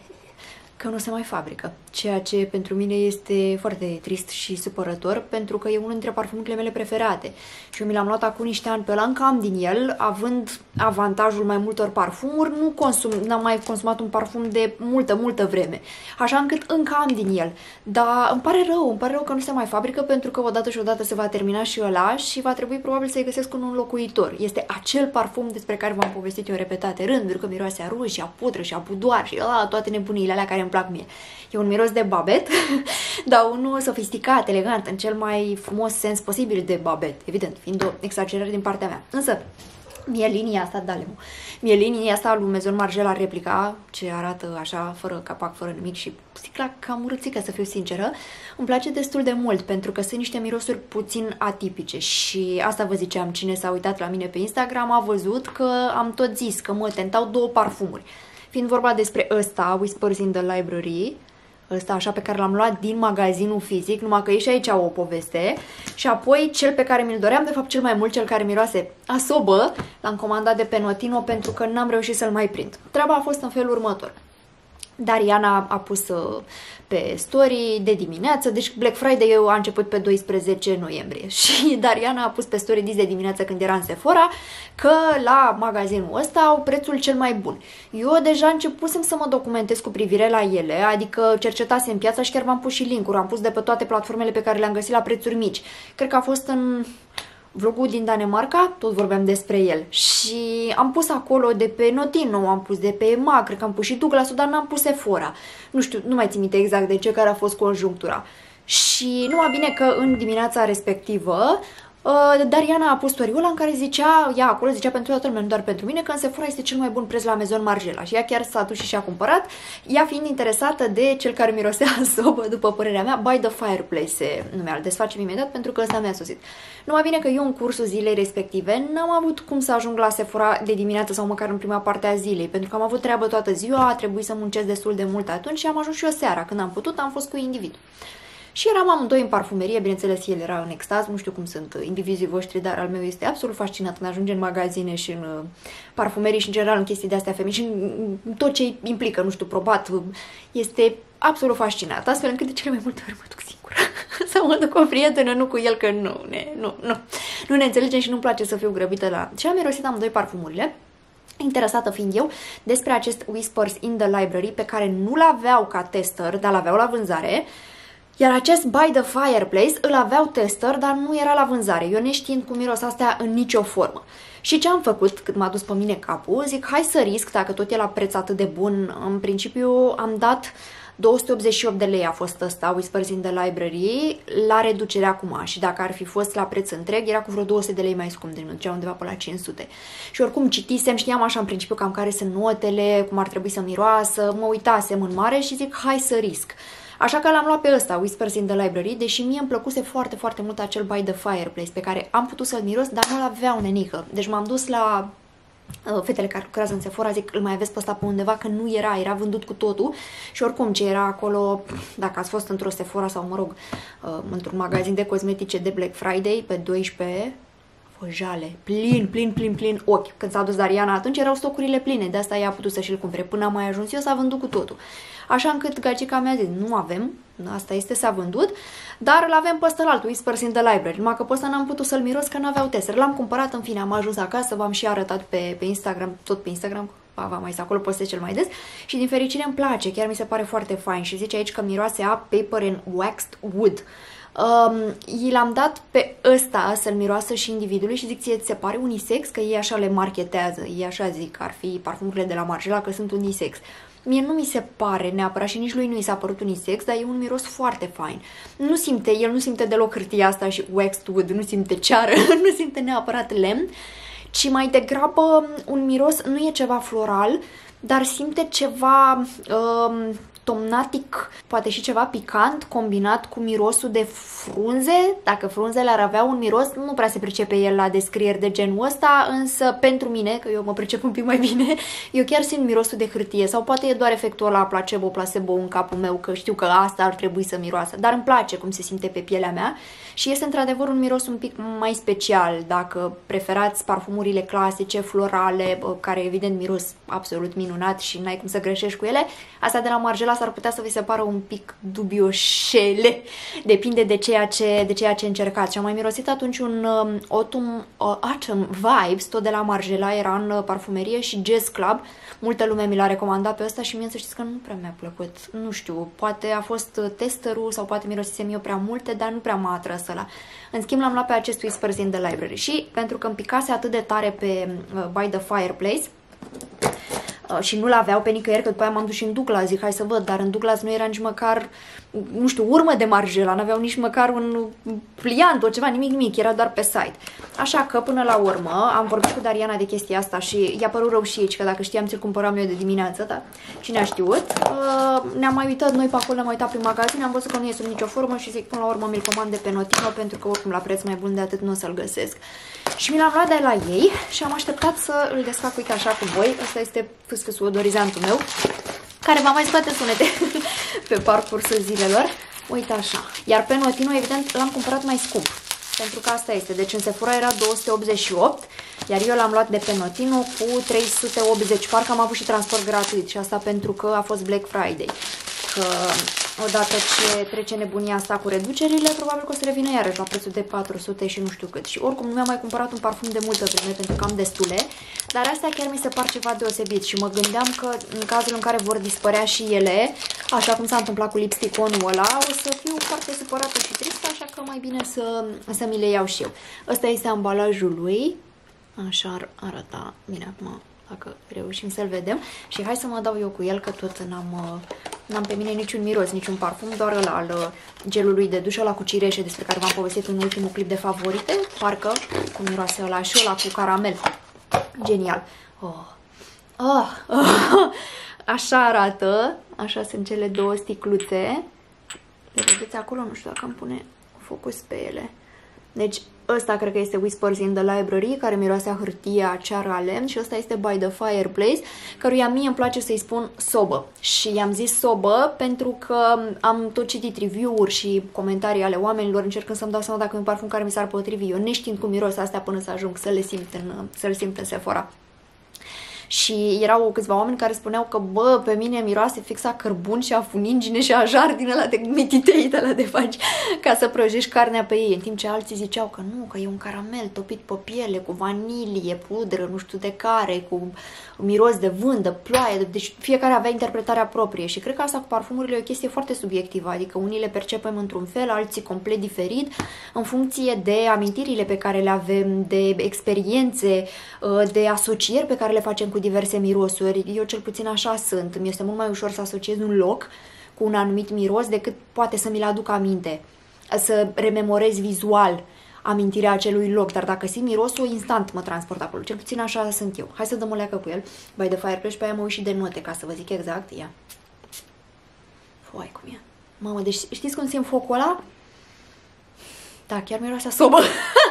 că nu se mai fabrică, ceea ce pentru mine este foarte trist și supărător, pentru că e unul dintre parfumurile mele preferate și eu mi l-am luat acum niște ani pe ăla, încă am din el, având avantajul mai multor parfumuri, nu consum, n-am mai consumat un parfum de multă, multă vreme, așa încât încă am din el, dar îmi pare rău, îmi pare rău că nu se mai fabrică, pentru că odată și odată se va termina și ăla și va trebui probabil să-i găsesc un înlocuitor. Este acel parfum despre care v-am povestit eu în repetate rânduri, că miroase a ruj și a pudră și a budoar și a, toate nebuniile alea care îmi plac mie. E un miros de babet, dar unul sofisticat, elegant, în cel mai frumos sens posibil de babet, evident, fiind o exagerare din partea mea. Însă, mie linia asta, da, Lemu, mie linia asta lui Maison Margiela replica, ce arată așa, fără capac, fără nimic și sticla cam urâțică, să fiu sinceră, îmi place destul de mult, pentru că sunt niște mirosuri puțin atipice și asta vă ziceam, cine s-a uitat la mine pe Instagram a văzut că am tot zis că mă tentau două parfumuri. Fiind vorba despre ăsta, Whispers in the Library, ăsta așa pe care l-am luat din magazinul fizic, numai că e și aici o poveste, și apoi cel pe care mi-l doream, de fapt cel mai mult, cel care miroase a sobă, l-am comandat de pe Notino pentru că n-am reușit să-l mai prind. Treaba a fost în felul următor. Dariana a pus uh, pe story de dimineață, deci Black Friday a început pe doisprezece noiembrie și Dariana a pus pe story dis de dimineață când era în Sephora că la magazinul ăsta au prețul cel mai bun. Eu deja începusem să mă documentez cu privire la ele, adică cercetasem piața și chiar v-am pus și link-uri, am pus de pe toate platformele pe care le-am găsit la prețuri mici. Cred că a fost în vlogul din Danemarca, tot vorbeam despre el și am pus acolo de pe Notino, am pus de pe E M A, cred că am pus și Douglas, dar n-am pus Sephora. Nu știu, nu mai țin minte exact de ce, care a fost conjunctura. Și numai bine că în dimineața respectivă Uh, Dariana a pus story-ul ăla în care zicea, ea acolo zicea pentru toată lumea, nu doar pentru mine, că în Sephora este cel mai bun preț la Maison Margiela și ea chiar s-a dus și și-a cumpărat, ea fiind interesată de cel care mirosea a sobă, după părerea mea, By the Fireplace se numea, îl desfacem imediat pentru că ăsta mi-a sosit. Numai bine că eu în cursul zilei respective n-am avut cum să ajung la Sephora de dimineață sau măcar în prima parte a zilei, pentru că am avut treabă toată ziua, a trebuit să muncesc destul de mult atunci și am ajuns și eu seara, când am putut, am fost cu individul. Și eram amândoi în parfumerie, bineînțeles, el era în extaz, nu știu cum sunt indivizii voștri, dar al meu este absolut fascinat când ajunge în magazine și în uh, parfumerii și în general în chestii de-astea femei și în, în tot ce implică, nu știu, probat, este absolut fascinat, astfel încât de cele mai multe ori mă duc singură sau mă duc cu o prietenă, nu cu el, că nu, ne, nu, nu, nu ne înțelegem și nu-mi place să fiu grăbită la... Și am mirosit amândoi parfumurile, interesată fiind eu, despre acest Whispers in the Library, pe care nu-l aveau ca tester, dar l-aveau la vânzare. Iar acest By the Fireplace îl aveau tester, dar nu era la vânzare. Eu neștiind cum miros astea în nicio formă. Și ce am făcut cât m-a dus pe mine capul? Zic, hai să risc, dacă tot e la preț atât de bun. În principiu am dat două sute optzeci și opt de lei a fost ăsta, Whispers in the Library, la reducere acum. Și dacă ar fi fost la preț întreg, era cu vreo două sute de lei mai scump, deci mă ducea undeva pe la cinci sute. Și oricum citisem, știam așa în principiu cam care sunt notele, cum ar trebui să miroasă, mă uitasem în mare și zic, hai să risc. Așa că l-am luat pe ăsta, Whispers in the Library, deși mie îmi plăcuse foarte, foarte mult acel By the Fireplace, pe care am putut să-l miros, dar nu-l aveau nenică. Deci m-am dus la uh, fetele care lucrează în Sephora, zic, îl mai aveți pe ăsta pe undeva, că nu era, era vândut cu totul. Și oricum ce era acolo, dacă ați fost într-o Sephora sau, mă rog, uh, într-un magazin de cosmetice de Black Friday, pe doisprezece, jale, plin, plin, plin, plin ochi. Când s-a dus Dariana, atunci erau stocurile pline, de asta ea a putut să și-l cumpere. Până am mai ajuns eu, s-a vândut cu totul. Așa încât gagica mea a zis, nu avem, asta este, s-a vândut, dar îl avem pe ăsta alt, Whispers in the Library, numai că pe ăsta n-am putut să-l miros, că n-aveau tester. L-am cumpărat, în fine, am ajuns acasă, v-am și arătat pe, pe Instagram, tot pe Instagram, v-am mai zis, acolo postez cel mai des, și din fericire îmi place, chiar mi se pare foarte fain și zice aici că miroase a paper and waxed wood. Um, i l-am dat pe ăsta să-l miroasă și individului și zic, ție ți se pare unisex? Că ei așa le marketează, ei așa zic, ar fi parfumurile de la Margiela, că sunt unisex. Mie nu mi se pare neapărat și nici lui nu i s-a părut unisex, dar e un miros foarte fain. Nu simte, el nu simte deloc hârtia asta și waxed wood, nu simte ceară, nu simte neapărat lemn, ci mai degrabă un miros, nu e ceva floral, dar simte ceva um, tomnatic, poate și ceva picant, combinat cu mirosul de frunze. Dacă frunzele ar avea un miros, nu prea se pricepe el la descrieri de genul ăsta, însă pentru mine, că eu mă pricep un pic mai bine, eu chiar simt mirosul de hârtie, sau poate e doar efectul ăla placebo, placebo în capul meu, că știu că asta ar trebui să miroasă, dar îmi place cum se simte pe pielea mea și este într-adevăr un miros un pic mai special. Dacă preferați parfumurile clasice, florale, care evident miros absolut minunat și n-ai cum să greșești cu ele, astea de la Margiela s-ar putea să vi se pară un pic dubioșele. Depinde de ceea ce, de ceea ce încercați. Și am mai mirosit atunci un um, Autumn, uh, Autumn Vibes, tot de la Margiela, era în uh, parfumerie și Jazz Club. Multă lume mi l-a recomandat pe ăsta și mie să știți că nu prea mi-a plăcut. Nu știu, poate a fost testerul sau poate mirosisem eu prea multe, dar nu prea m-a atras ăla. În schimb l-am luat pe acest Whispers in the Library și pentru că îmi picase atât de tare pe uh, By the Fireplace, și nu-l aveau pe nicăieri, că după aia m-am dus și în Douglas, zic, hai să văd, dar în Douglas nu era nici măcar, nu știu, urmă de Margiela, n-aveau nici măcar un pliant, o ceva, nimic, nimic, era doar pe site. Așa că, până la urmă, am vorbit cu Dariana de chestia asta și i-a părut rău și aici, că dacă știam, ți-l cumpăram eu de dimineață, dar cine a știut. Uh, ne-am mai uitat noi pe acolo, ne-am uitat prin magazin, am văzut că nu e sub nicio formă și zic, până la urmă, mi-l comand de pe Notino, pentru că oricum la preț mai bun de atât nu o să-l găsesc. Și mi l-am luat de la ei și am așteptat să îl desfac, uite așa cu voi. Asta este fâsfâsul odorizantul meu, care va mai scoate sunete pe parcursul zilelor. Uite așa. Iar pe Notino, evident, l-am cumpărat mai scump, pentru că asta este. Deci în Sephora era două sute optzeci și opt, iar eu l-am luat de pe Notino cu trei sute optzeci. Parcă am avut și transport gratuit și asta pentru că a fost Black Friday. Că odată ce trece nebunia asta cu reducerile, probabil că o să revină iarăși la prețul de patru sute și nu știu cât. Și oricum nu mi-am mai cumpărat un parfum de multă vreme, pentru că am destule, dar astea chiar mi se par ceva deosebit și mă gândeam că în cazul în care vor dispărea și ele, așa cum s-a întâmplat cu lipstick-onul ăla, o să fiu foarte supărată și tristă, așa că mai bine să, să mi le iau și eu. Ăsta este ambalajul lui, așa ar arăta, bine, acum dacă reușim să-l vedem. Și hai să mă dau eu cu el, că tot n-am n-am pe mine niciun miros, niciun parfum, doar ăla al gelului de duș, ăla cu cireșe, despre care v-am povestit în ultimul clip de favorite, parcă cu miroase ăla și ăla cu caramel. Genial! Oh. Oh. Oh. Așa arată, așa sunt cele două sticluțe. Le vedeți acolo? Nu știu dacă îmi pune focus pe ele. Deci ăsta cred că este Whispers in the Library, care miroase a hârtie, a ceară, a lemn, și ăsta este By the Fireplace, căruia mie îmi place să-i spun sobă. Și i-am zis sobă pentru că am tot citit review-uri și comentarii ale oamenilor, încercând să-mi dau seama dacă e un parfum care mi s-ar potrivi. Eu neștiind cum miros astea până să ajung să le simt în, să le simt în Sephora. Și erau câțiva oameni care spuneau că, bă, pe mine miroase fix a cărbun și a funingine și a jar din ăla de mititei, de ăla de faci ca să prăjești carnea pe ei, în timp ce alții ziceau că nu, că e un caramel topit pe piele, cu vanilie, pudră, nu știu de care, cu miros de vânt, de ploaie, deci fiecare avea interpretarea proprie și cred că asta cu parfumurile e o chestie foarte subiectivă, adică unii le percepem într-un fel, alții complet diferit, în funcție de amintirile pe care le avem, de experiențe, de asocieri pe care le facem cu diverse mirosuri. Eu cel puțin așa sunt. Mi este mult mai ușor să asociez un loc cu un anumit miros decât poate să mi-l aduc aminte, să rememorez vizual amintirea acelui loc, dar dacă simt mirosul, instant mă transport acolo. Cel puțin așa sunt eu. Hai să dăm o leacă cu el. By the fireplace, pe aia mă uit și de note, ca să vă zic exact. Ia. Foai cum e. Mamă, deci știți cum simt focul ăla? Da, chiar miroase a sobă.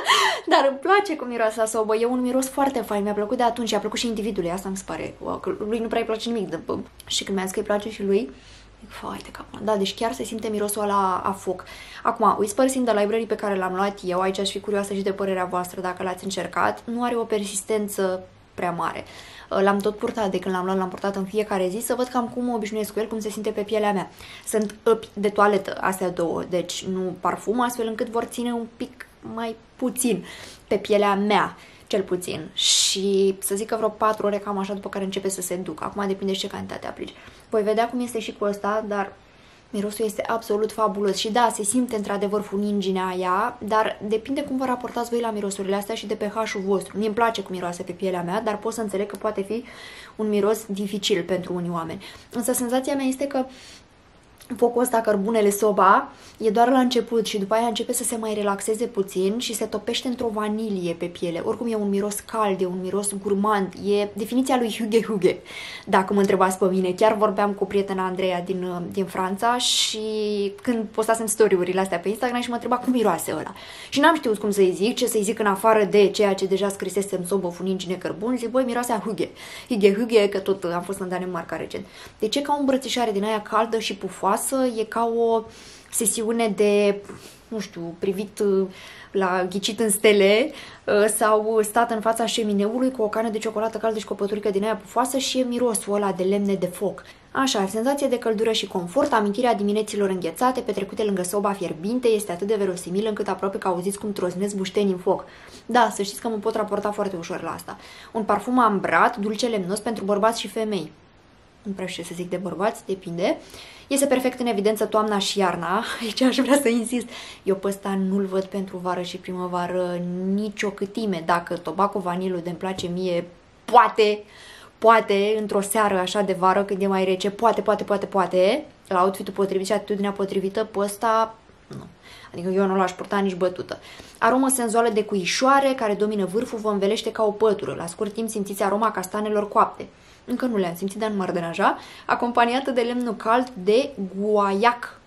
Dar îmi place cum miroase a sobă. E un miros foarte fain. Mi-a plăcut de atunci. I-a plăcut și individului. Asta mi se pare. Wow, că lui nu prea îi place nimic. De... Și când mi-a zis că îi place și lui, zic, fai de capul. Da, deci chiar se simte mirosul ăla a foc. Acum, Whispers in the Library pe care l-am luat eu, aici aș fi curioasă și de părerea voastră dacă l-ați încercat, nu are o persistență prea mare. L-am tot purtat, de când l-am luat, l-am purtat în fiecare zi, să văd cam cum mă obișnuiesc cu el, cum se simte pe pielea mea. Sunt de toaletă, astea două, deci nu parfum, astfel încât vor ține un pic mai puțin pe pielea mea, cel puțin. Și să zic că vreo patru ore cam așa, după care începe să se ducă. Acum depinde și ce cantitate aplici. Voi vedea cum este și cu ăsta, dar mirosul este absolut fabulos. Și da, se simte într-adevăr funinginea aia, dar depinde cum vă raportați voi la mirosurile astea și de pH-ul vostru. Mie îmi place cum miroase pe pielea mea, dar pot să înțeleg că poate fi un miros dificil pentru unii oameni. Însă senzația mea este că focul ăsta, cărbunele, soba, e doar la început și după aia începe să se mai relaxeze puțin și se topește într-o vanilie pe piele. Oricum e un miros cald, e un miros gurmand, e definiția lui Huge Huge, dacă mă întrebați pe mine. Chiar vorbeam cu prietena Andreea din, din Franța și când postasem story-urile astea pe Instagram și mă întreba cum miroase ăla. Și n-am știut cum să-i zic, ce să-i zic în afară de ceea ce deja scrisesem, sobă, funingine, cărbuni, zic, băi, miroase a Huge. Huge Huge, că tot am fost în Danemarca recent. Deci e ca o îmbrățișare din aia caldă și pufoasă. E ca o sesiune de, nu știu, privit la ghicit în stele sau stat în fața șemineului cu o cană de ciocolată caldă și cu o păturică din aia pufoasă și e mirosul ăla de lemne de foc. Așa, senzație de căldură și confort, amintirea dimineților înghețate, petrecute lângă soba fierbinte, este atât de verosimil încât aproape că auziți cum troznesc bușteni în foc. Da, să știți că mă pot raporta foarte ușor la asta. Un parfum ambrat, dulce lemnos pentru bărbați și femei. Nu prea știu ce să zic de bărbați, depinde. Iese perfect în evidență toamna și iarna. Aici aș vrea să insist. Eu pe ăsta nu-l văd pentru vară și primăvară nicio câtime. Dacă Tobacco Vanillul de-mi place mie, poate, poate, într-o seară așa de vară, când e mai rece, poate, poate, poate, poate, la outfit-ul potrivit și atitudinea potrivită, pe ăsta, nu. Adică eu nu l-aș purta nici bătută. Aromă senzuală de cuișoare, care domină vârful, vă învelește ca o pătură. La scurt timp simțiți aroma castanelor coapte. Încă nu le-am simțit, dar nu m-ar deranja. Acompaniată de lemnul cald de guaiac.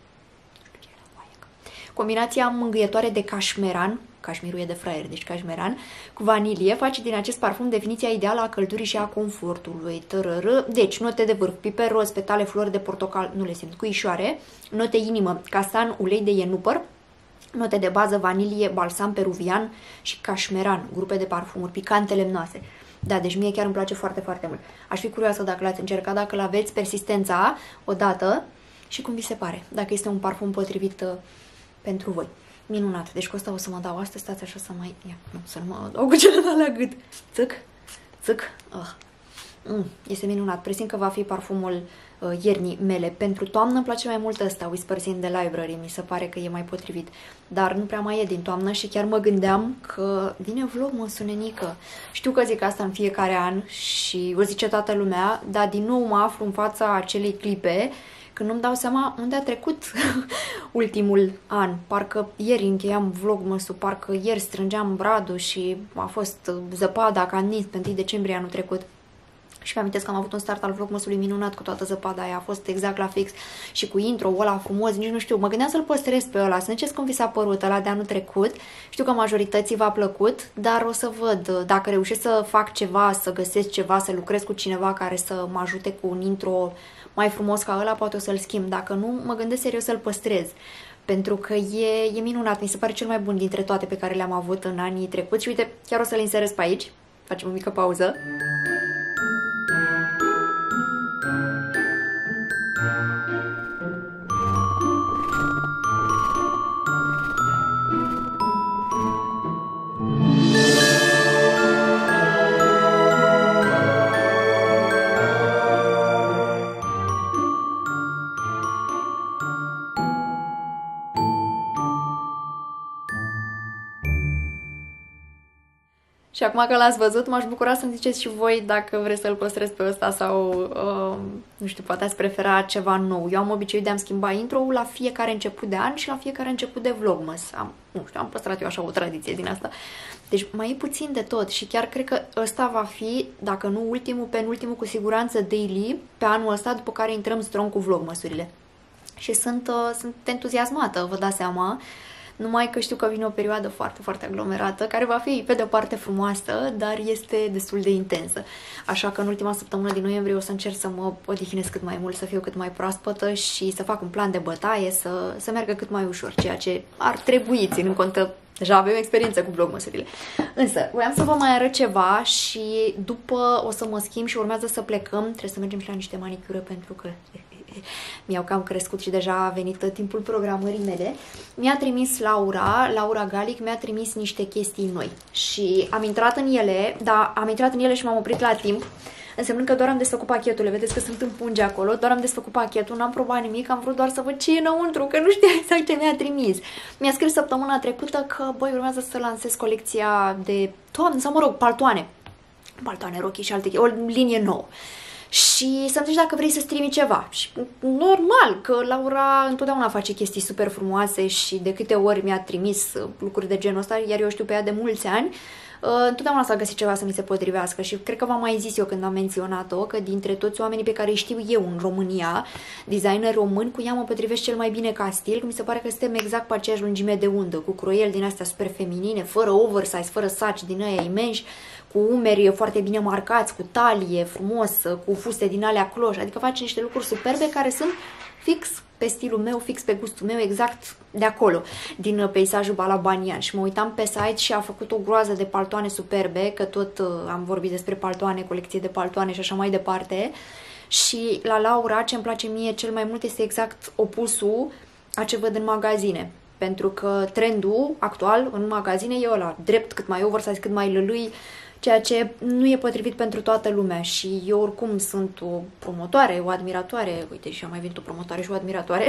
Combinația mângâietoare de cașmeran, cașmirul e de fraier, deci cașmeran, cu vanilie, face din acest parfum definiția ideală a căldurii și a confortului. Tărără. Deci, note de vârf, piper roz, petale, flori de portocal, nu le simt, cuișoare, note inimă, castan, ulei de ienupăr, note de bază, vanilie, balsam peruvian și cașmeran, grupe de parfumuri picante, lemnoase. Da, deci mie chiar îmi place foarte, foarte mult. Aș fi curioasă dacă l-ați încercat, dacă l-aveți persistența odată și cum vi se pare, dacă este un parfum potrivit uh, pentru voi. Minunat. Deci cu asta o să mă dau astăzi, stați așa să mai... Ia, nu, să nu mă dau cu celălalt la gât. Țâc, țâc. Uh. Mm, este minunat. Presimt că va fi parfumul uh, iernii mele. Pentru toamnă îmi place mai mult ăsta, Whispers in the Library. Mi se pare că e mai potrivit. Dar nu prea mai e din toamnă și chiar mă gândeam că vine vlog, mă, sunenică. Știu că zic asta în fiecare an și o zice toată lumea, dar din nou mă aflu în fața acelei clipe când nu-mi dau seama unde a trecut ultimul an. Parcă ieri încheiam vlogmasul, parcă ieri strângeam bradul și a fost zăpada ca nins pe întâi decembrie anul trecut. Și mi-amintesc că am avut un start al vlogmasului minunat cu toată zăpada aia, a fost exact la fix și cu intro-ul ăla frumos, nici nu știu, mă gândeam să-l păstrez pe ăla, să ne ziceți cum vi s-a părut ăla de anul trecut. Știu că majorității v-a plăcut, dar o să văd dacă reușesc să fac ceva, să găsesc ceva, să lucrez cu cineva care să mă ajute cu un intro mai frumos ca ăla, poate o să-l schimb, dacă nu, mă gândesc serios să-l păstrez. Pentru că e, e minunat, mi se pare cel mai bun dintre toate pe care le-am avut în anii trecuți și uite, chiar o să-l inserez pe aici, facem o mică pauză. Și acum că l-ați văzut, m-aș bucura să-mi ziceți și voi dacă vreți să-l păstrez pe ăsta sau, uh, nu știu, poate ați prefera ceva nou. Eu am obiceiul de a-mi schimba intro-ul la fiecare început de an și la fiecare început de vlogmas. Am, nu știu, am păstrat eu așa o tradiție din asta. Deci mai e puțin de tot și chiar cred că ăsta va fi, dacă nu ultimul, penultimul cu siguranță daily pe anul ăsta, după care intrăm strong cu vlogmasurile. Și sunt, uh, sunt entuziasmată, vă dați seama. Numai că știu că vine o perioadă foarte, foarte aglomerată, care va fi pe de o parte frumoasă, dar este destul de intensă. Așa că în ultima săptămână din noiembrie o să încerc să mă odihnesc cât mai mult, să fiu cât mai proaspătă și să fac un plan de bătaie, să, să meargă cât mai ușor, ceea ce ar trebui, ținând cont că deja avem experiență cu vlogmasurile. Însă, voiam să vă mai arăt ceva și după o să mă schimb și urmează să plecăm. Trebuie să mergem și la niște manicură pentru că mi-au cam crescut și deja a venit timpul programării mele. Mi-a trimis Laura, Laura Galic, mi-a trimis niște chestii noi și am intrat în ele, dar am intrat în ele și m-am oprit la timp, însemnând că doar am desfăcut pachetul. Le vedeți că sunt în pungi acolo, doar am desfăcut pachetul, n-am probat nimic, am vrut doar să văd ce e înăuntru, că nu știu exact ce mi-a trimis. Mi-a scris săptămâna trecută că, băi, urmează să lansez colecția de toamnă, sau mă rog, paltoane. Paltoane, rochii și alte, o linie nouă. Și să-mi zici dacă vrei să strimi ceva. Și normal, că Laura întotdeauna face chestii super frumoase și de câte ori mi-a trimis lucruri de genul ăsta, iar eu știu pe ea de mulți ani, întotdeauna s-a găsit ceva să mi se potrivească și cred că v-am mai zis eu când am menționat-o, că dintre toți oamenii pe care îi știu eu în România, designer român, cu ea mă potrivesc cel mai bine ca stil, că mi se pare că suntem exact pe aceeași lungime de undă, cu croieli din astea super feminine, fără oversize, fără saci din aia imensi, cu umeri foarte bine marcați, cu talie frumos, cu fuste din alea cloș, adică face niște lucruri superbe care sunt fix pe stilul meu, fix pe gustul meu, exact de acolo, din peisajul balabanian. Și mă uitam pe site și a făcut o groază de paltoane superbe, că tot uh, am vorbit despre paltoane, colecție de paltoane și așa mai departe. Și la Laura, ce îmi place mie cel mai mult este exact opusul a ce văd în magazine. Pentru că trendul actual în magazine e ăla, drept, cât mai oversize, cât mai lălui, ceea ce nu e potrivit pentru toată lumea și eu oricum sunt o promotoare, o admiratoare, uite și am mai venit o promotoare și o admiratoare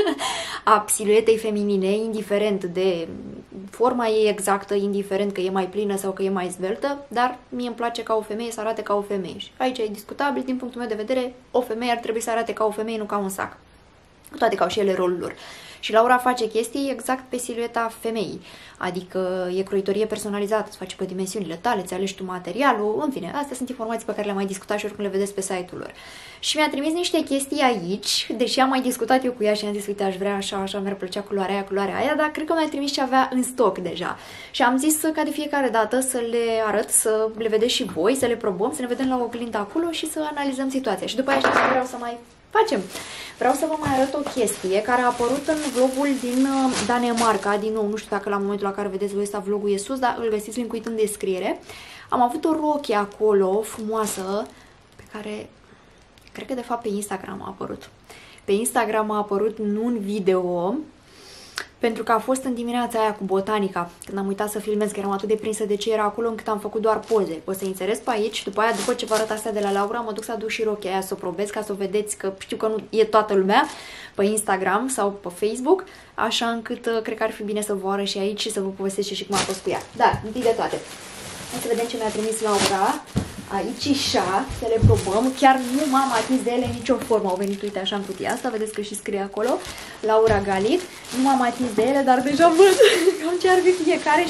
a siluetei feminine, indiferent de forma ei exactă, indiferent că e mai plină sau că e mai zveltă, dar mie îmi place ca o femeie să arate ca o femeie și aici e discutabil, din punctul meu de vedere, o femeie ar trebui să arate ca o femeie, nu ca un sac. Toate că au și ele rolul lor. Și Laura face chestii exact pe silueta femeii, adică e croitorie personalizată, îți face pe dimensiunile tale, îți alegi tu materialul, în fine, astea sunt informații pe care le-am mai discutat și oricum le vedeți pe site-ul lor. Și mi-a trimis niște chestii aici, deși am mai discutat eu cu ea și am zis, uite, aș vrea așa, așa, mi-ar plăcea culoarea aia, culoarea aia, dar cred că mi-a trimis ce avea în stoc deja. Și am zis ca de fiecare dată să le arăt, să le vedeți și voi, să le probăm, să ne vedem la oglindă acolo și să analizăm situația. Și după aia știți că vreau să mai facem. Vreau să vă mai arăt o chestie care a apărut în vlogul din Danemarca, din nou, nu știu dacă la momentul la care vedeți voi ăsta vlogul e sus, dar îl găsiți link-ul în descriere. Am avut o rochie acolo, frumoasă, pe care, cred că de fapt pe Instagram a apărut. Pe Instagram a apărut nu în video, pentru că a fost în dimineața aia cu botanica, când am uitat să filmez, că eram atât de prinsă de ce era acolo, încât am făcut doar poze. O să inserez pe aici și după aia, după ce vă arăt astea de la Laura, mă duc să aduc și rochia aia să o probez, ca să o vedeți, că știu că nu e toată lumea pe Instagram sau pe Facebook, așa încât cred că ar fi bine să vă arăt și aici și să vă povestesc și cum a fost cu ea. Dar, întâi de toate, hai să vedem ce mi-a trimis Laura. Aici așa, să le probăm. Chiar nu m-am atins de ele în nicio formă. Au venit, uite, așa în cutia asta, vedeți că și scrie acolo Laura Galic. Nu m-am atins de ele, dar deja văd cam ce ar fi fiecare.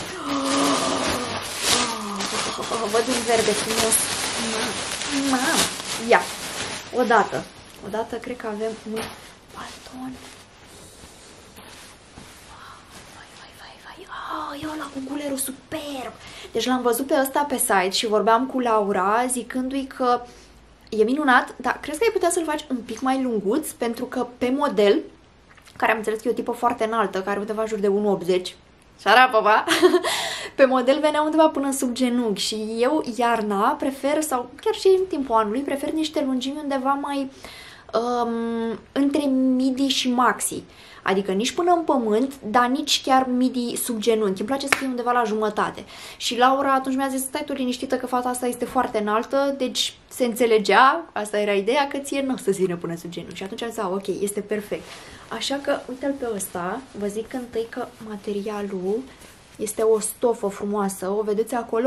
Văd un verde frumos. Mam. Ia, odată. Odată cred că avem un palton. Oh, e ăla cu gulerul superb. Deci l-am văzut pe ăsta pe site și vorbeam cu Laura zicându-i că e minunat, dar crezi că ai putea să-l faci un pic mai lunguț? Pentru că pe model, care am înțeles că e o tipă foarte înaltă, care are undeva jur de unu optzeci, șarapapa, pe model venea undeva până în sub genunchi și eu iarna prefer, sau chiar și în timpul anului, prefer niște lungimi undeva mai um, între midi și maxi. Adică nici până în pământ, dar nici chiar midi sub genunchi. Îmi place să fie undeva la jumătate. Și Laura atunci mi-a zis, stai tu liniștită că fata asta este foarte înaltă, deci se înțelegea, asta era ideea, că ție nu o să-ți vină până sub genunchi. Și atunci am zis, ok, este perfect. Așa că, uite-l pe ăsta, vă zic întâi că materialul este o stofă frumoasă, o vedeți acolo?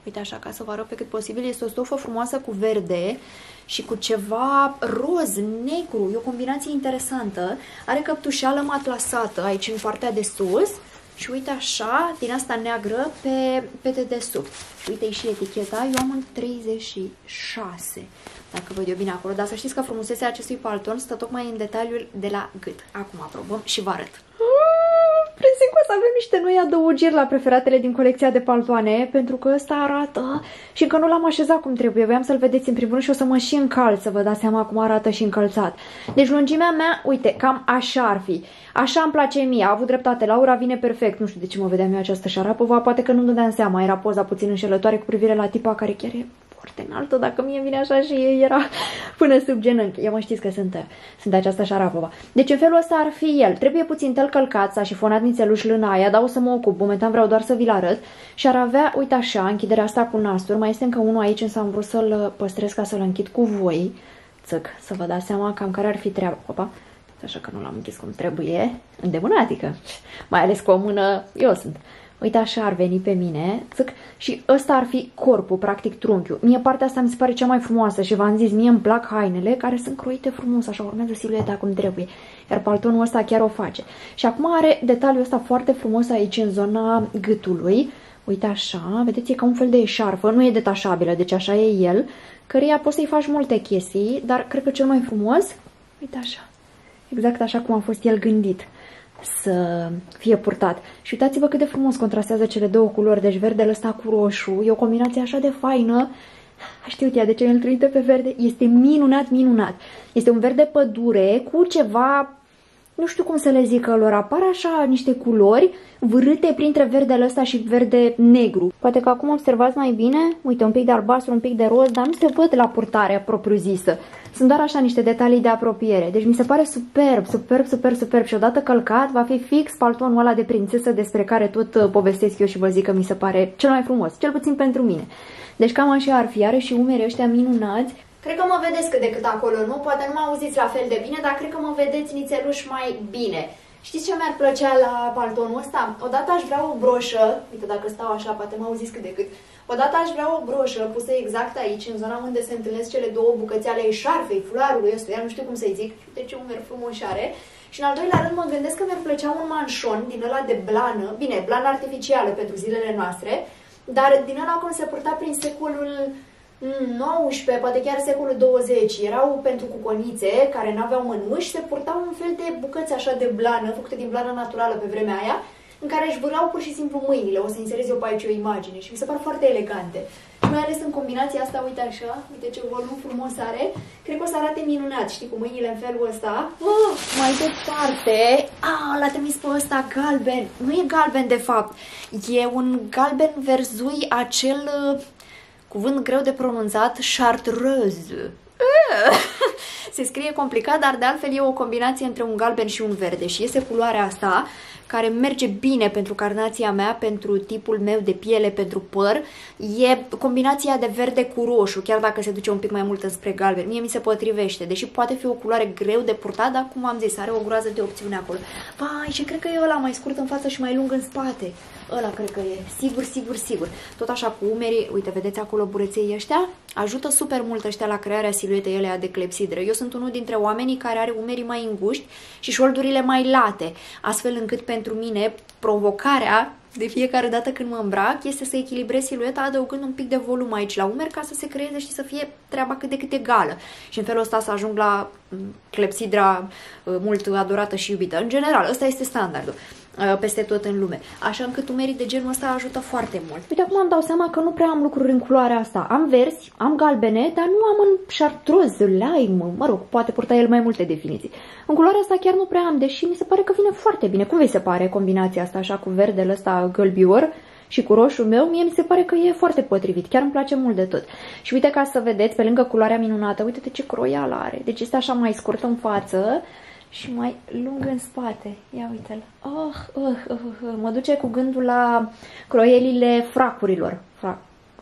Uite așa, ca să vă arăt pe cât posibil. Este o stofă frumoasă cu verde și cu ceva roz, negru. E o combinație interesantă. Are căptușeală matlasată aici în partea de sus. Și uite așa, din asta neagră pe, pe dedesubt. Și uite și eticheta, eu am în treizeci și șase, dacă văd eu bine acolo. Dar să știți că frumusețea acestui palton stă tocmai în detaliul de la gât. Acum aprobăm și vă arăt. Presupun că o să avem niște noi adăugiri la preferatele din colecția de paltoane, pentru că ăsta arată și încă nu l-am așezat cum trebuie. Voiam să-l vedeți în primul rând și o să mă și încalț, să vă dați seama cum arată și încălțat. Deci lungimea mea, uite, cam așa ar fi. Așa îmi place mie, a avut dreptate, Laura vine perfect. Nu știu de ce mă vedeam eu această șarapova, poate că nu-mi dădeam seama, era poza puțin înșelătoare cu privire la tipa care chiar e foarte înaltă, dacă mie vine așa și ei era până sub genunchi. Eu mă știți că sunt, sunt această șarapova. Deci în felul ăsta ar fi el. Trebuie puțin tel călcat, s-a șifonat nițeluș lâna aia, dar o să mă ocup. Momentan vreau doar să vi-l arăt. Și ar avea, uite așa, închiderea asta cu nasturi. Mai este încă unul aici, însă am vrut să-l păstrez ca să-l închid cu voi. Țăc, să vă dați seama cam care ar fi treaba. Opa, așa că nu l-am închis cum trebuie. Îndemânatică. Mai ales cu o mână, eu sunt. Uite așa ar veni pe mine, țâc, și ăsta ar fi corpul, practic trunchiul. Mie partea asta mi se pare cea mai frumoasă și v-am zis, mie îmi plac hainele care sunt croite frumos, așa urmează silueta cum trebuie. Iar paltonul ăsta chiar o face. Și acum are detaliul ăsta foarte frumos aici în zona gâtului. Uite așa, vedeți, e ca un fel de eșarfă, nu e detașabilă, deci așa e el, căreia poți să-i faci multe chestii, dar cred că cel mai frumos, uite așa, exact așa cum a fost el gândit să fie purtat. Și uitați-vă cât de frumos contrastează cele două culori, deci verdele ăsta cu roșu, e o combinație așa de faină. Știu ea de ce îl trimite pe verde, este minunat, minunat. Este un verde pădure cu ceva, nu știu cum să le zic lor, apar așa niște culori vârâte printre verdele ăsta și verde negru. Poate că acum observați mai bine, uite, un pic de albastru, un pic de roz, dar nu se văd la purtarea propriu-zisă. Sunt doar așa niște detalii de apropiere. Deci mi se pare superb, superb, superb, superb. Și odată călcat va fi fix paltonul ăla de prințesă despre care tot povestesc eu și vă zic că mi se pare cel mai frumos, cel puțin pentru mine. Deci cam așa ar fi, are și umerii ăștia minunați. Cred că mă vedeți cât de cât acolo, nu? Poate nu mă auziți la fel de bine, dar cred că mă vedeți nițeluș mai bine. Știți ce mi-ar plăcea la paltonul ăsta? Odată aș vrea o broșă, uite dacă stau așa, poate mă auziți cât de cât. Odată aș vrea o broșă pusă exact aici, în zona unde se întâlnesc cele două bucăți ale eșarfei, fularului ăsta, nu știu cum să-i zic, de ce umeri frumos are. Și în al doilea rând mă gândesc că mi-ar plăcea un manșon din ăla de blană, bine, blană artificială pentru zilele noastre, dar din ăla cum se purta prin secolul nouăsprezece, poate chiar secolul douăzeci, erau pentru cuconițe care n-aveau mănuși, se purtau un fel de bucăți așa de blană, făcute din blană naturală pe vremea aia, în care își vârau pur și simplu mâinile. O să inserez eu pe aici o imagine și mi se par foarte elegante. Și mai ales în combinația asta, uite așa, uite ce volum frumos are, cred că o să arate minunat, știi, cu mâinile în felul ăsta. Oh, mai departe, ah, l-a trimis pe ăsta galben, nu e galben de fapt, e un galben verzui, acel cuvânt greu de pronunțat, chartreuse. Se scrie complicat, dar de altfel e o combinație între un galben și un verde și iese culoarea asta care merge bine pentru carnația mea, pentru tipul meu de piele, pentru păr. E combinația de verde cu roșu, chiar dacă se duce un pic mai mult înspre galben. Mie mi se potrivește, deși poate fi o culoare greu de purtat, dar cum am zis, are o groază de opțiune acolo. Vai, și cred că e ăla mai scurt în față și mai lung în spate. Ăla cred că e, sigur, sigur, sigur. Tot așa cu umerii, uite, vedeți acolo bureței ăștia? Ajută super mult ăștia la crearea siluetei elea de clepsidră. Eu sunt unul dintre oamenii care are umerii mai înguști și șoldurile mai late, astfel încât pentru mine provocarea de fiecare dată când mă îmbrac este să echilibrez silueta adăugând un pic de volum aici la umeri ca să se creeze și să fie treaba cât de cât egală. Și în felul ăsta să ajung la clepsidra mult adorată și iubită. În general, ăsta este standardul peste tot în lume. Așa încât umerii de genul ăsta ajută foarte mult. Uite, acum îmi dau seama că nu prea am lucruri în culoarea asta. Am verzi, am galbene, dar nu am în chartreuse, lime, mă rog, poate purta el mai multe definiții. În culoarea asta chiar nu prea am, deși mi se pare că vine foarte bine. Cum vi se pare combinația asta așa cu verdele ăsta gălbior și cu roșul meu? Mie mi se pare că e foarte potrivit, chiar îmi place mult de tot. Și uite, ca să vedeți, pe lângă culoarea minunată, uite-te ce croială are. Deci este așa mai scurt în față și mai lung în spate. Ia uite-l. Oh, oh, oh, oh. Mă duce cu gândul la croielile fracurilor. Fra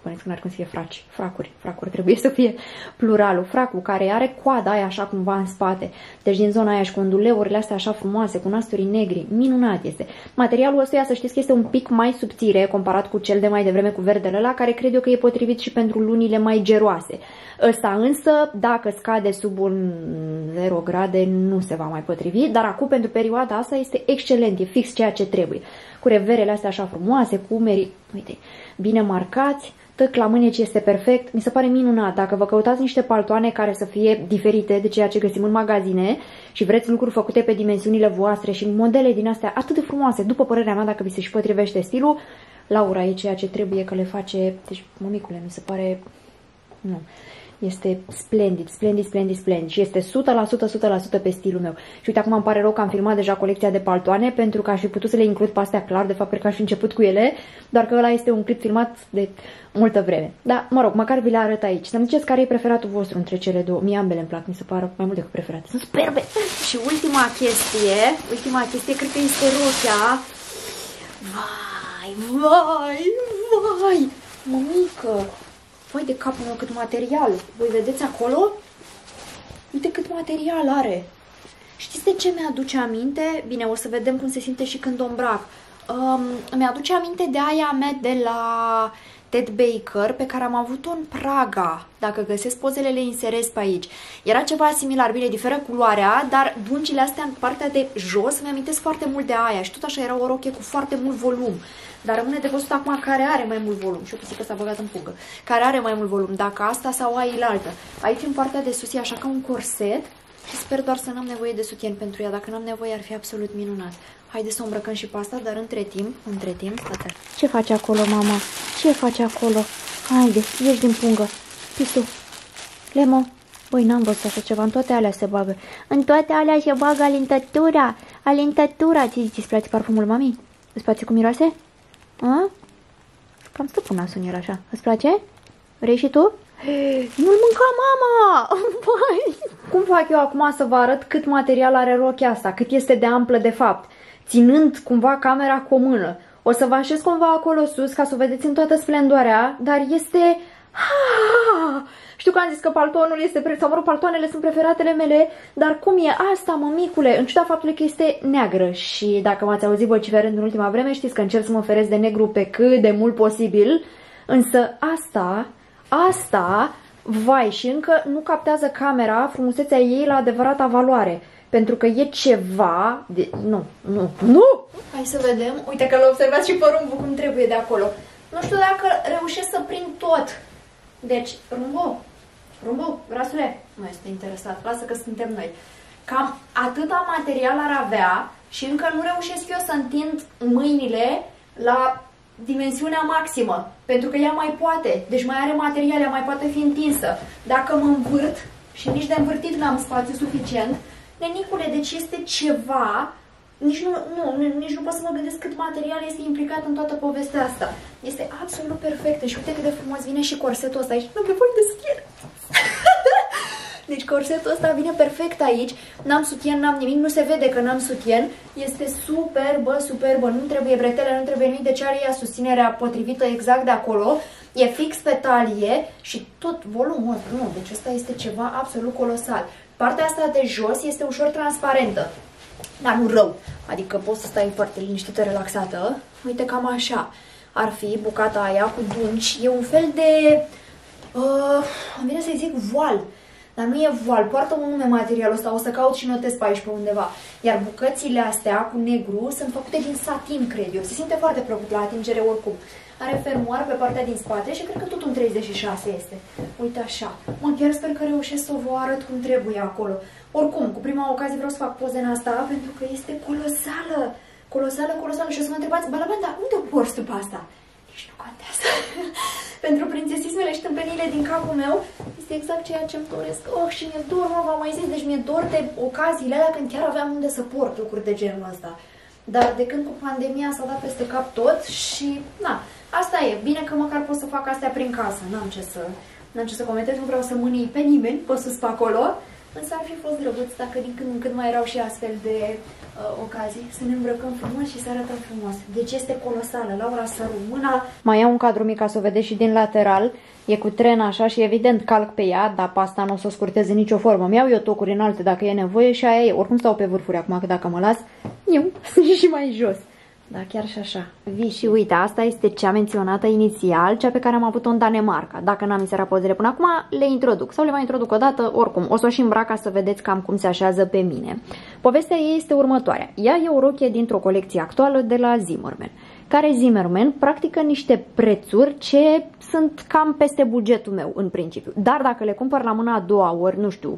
bănesc că n-ar cum să fie fraci, fracuri, fracuri, trebuie să fie pluralul, fracul care are coada aia așa cumva în spate, deci din zona aia și cu onduleurile astea așa frumoase, cu nasturii negri, minunat este. Materialul ăsta, să știți că este un pic mai subțire comparat cu cel de mai devreme cu verdele ăla, care cred eu că e potrivit și pentru lunile mai geroase. Ăsta însă, dacă scade sub un zero grade, nu se va mai potrivi, dar acum pentru perioada asta este excelent, e fix ceea ce trebuie. Cu reverele astea așa frumoase, cu umerii, uite, bine marcați, tăc la mâneci este perfect, mi se pare minunat. Dacă vă căutați niște paltoane care să fie diferite de ceea ce găsim în magazine și vreți lucruri făcute pe dimensiunile voastre și modele din astea atât de frumoase, după părerea mea, dacă vi se și potrivește stilul, Laura e ceea ce trebuie că le face, deci, mămicule, mi se pare, nu, este splendid, splendid, splendid, splendid și este o sută la sută, o sută la sută pe stilul meu. Și uite, acum îmi pare rău că am filmat deja colecția de paltoane, pentru că aș fi putut să le includ pe astea clar, de fapt cred că aș fi început cu ele, doar că ăla este un clip filmat de multă vreme. Dar, mă rog, măcar vi le arăt aici. Să-mi ziceți care e preferatul vostru între cele două. Mie ambele îmi plac, mi se pare mai mult decât preferate. Sunt superbe! Și ultima chestie, ultima chestie, cred că este rochea. Vai, vai, vai! Mămică! Vai de capul meu, cât material! Voi vedeți acolo? Uite cât material are! Știți de ce mi-aduce aminte? Bine, o să vedem cum se simte și când o îmbrac. Um, mi-aduce aminte de aia mea de la Ted Baker, pe care am avut-o în Praga. Dacă găsesc pozele, le inserez pe aici. Era ceva similar, bine, diferă culoarea, dar dungile astea în partea de jos mi-amintesc foarte mult de aia și tot așa era o rochie cu foarte mult volum. Dar rămâne de văzut acum care are mai mult volum. Și o pisică s-a băgat în pungă. Care are mai mult volum, dacă asta sau aia altă. Aici în partea de sus e așa ca un corset și sper doar să n-am nevoie de sutien pentru ea. Dacă n-am nevoie ar fi absolut minunat. Haideți să o îmbrăcăm și pe asta, dar între timp, între timp, stați. Ce face acolo, mama? Ce face acolo? Haide, ieși din pungă. Pistu. Lemo. Băi, n-am văzut așa ceva, în toate alea se bagă. În toate alea se bagă alintătura. Alintătura. Ți-ți place parfumul, mami? Îți place cum miroase? A? Cam stăpân nasul el așa. Îți place? Vrei și tu? Nu-l mânca, mama! Băi. Cum fac eu acum să vă arăt cât material are rochia asta? Cât este de amplă de fapt? Ținând cumva camera cu o mână. O să vă așez cumva acolo sus ca să o vedeți în toată splendoarea, dar este... Ha! Știu că am zis că paltonul este, pre... sau mă rog, paltoanele sunt preferatele mele, dar cum e asta, mămicule? În ciuda faptului că este neagră și dacă m-ați auzit vociferând în ultima vreme, știți că încerc să mă feresc de negru pe cât de mult posibil, însă asta, asta, vai, și încă nu captează camera frumusețea ei la adevărata valoare. Pentru că e ceva de... Nu, nu, nu! Hai să vedem. Uite că l-a observat și pe Rumbu cum trebuie de acolo. Nu știu dacă reușesc să prind tot. Deci, Rumbu, Rumbu, rasule, nu este interesat. Lasă că suntem noi. Cam atâta material ar avea și încă nu reușesc eu să întind mâinile la dimensiunea maximă. Pentru că ea mai poate. Deci mai are material, ea mai poate fi întinsă. Dacă mă învârt și nici de învârtit n-am spațiu suficient, nenicule, deci este ceva, nici nu, nu, nici nu pot să mă gândesc cât material este implicat în toată povestea asta. Este absolut perfectă și uite cât de frumos vine și corsetul ăsta aici. Nu am nevoie de sutien. Deci corsetul ăsta vine perfect aici. N-am sutien, n-am nimic, nu se vede că n-am sutien. Este superbă, superbă, nu trebuie bretele, nu trebuie nimic, deci are ea susținerea potrivită exact de acolo. E fix pe talie și tot volumul, nu, deci ăsta este ceva absolut colosal. Partea asta de jos este ușor transparentă, dar nu rău, adică poți să stai foarte liniștită, relaxată. Uite, cam așa ar fi bucata aia cu dungi. E un fel de, uh, îmi vine să-i zic voal, dar nu e voal, poartă un nume materialul ăsta, o să caut și notez pe aici pe undeva. Iar bucățile astea cu negru sunt făcute din satin, cred eu, se simte foarte plăcut la atingere oricum. Are fermoar pe partea din spate și cred că tot un treizeci și șase este. Uite așa. Mă, chiar sper că reușesc să vă arăt cum trebuie acolo. Oricum, cu prima ocazie vreau să fac poze în asta pentru că este colosală. Colosală, colosală. Și o să mă întrebați, Balaban, dar unde o porți după asta? Nici nu contează. Pentru prințesismele și tâmpenile din capul meu este exact ceea ce îmi doresc. Oh, și mi-e dor, mă, v-am mai zis, deci mi-e dor de ocaziile alea când chiar aveam unde să port lucruri de genul ăsta. Dar de când cu pandemia s-a dat peste cap tot și, na, asta e. Bine că măcar pot să fac astea prin casă. N-am ce să, n-am ce să comentez, nu vreau să mânii pe nimeni pe sus pe acolo. Însă ar fi fost drăguț dacă din când în când mai erau și astfel de ocazii să ne îmbrăcăm frumos și să arătăm frumos. Deci este colosală. Laura săru mâna. Mai iau un cadru mic ca să o vedeți și din lateral. E cu tren așa și evident calc pe ea, dar pe asta nu o să o scurtez în nicio formă. Mi-au eu tocuri înalte dacă e nevoie și aia e. Oricum stau pe vârfuri acum, că dacă mă las, eu sunt și mai jos. Da, chiar și așa. Vii și uite, asta este cea menționată inițial, cea pe care am avut-o în Danemarca. Dacă n-am inserat pozele până acum, le introduc. Sau le mai introduc o dată, oricum. O să o și îmbrac ca să vedeți cam cum se așează pe mine. Povestea ei este următoarea. Ea e o rochie dintr-o colecție actuală de la Zimmermann, care Zimmermann practică niște prețuri ce sunt cam peste bugetul meu în principiu. Dar dacă le cumpăr la mâna a doua ori, nu știu,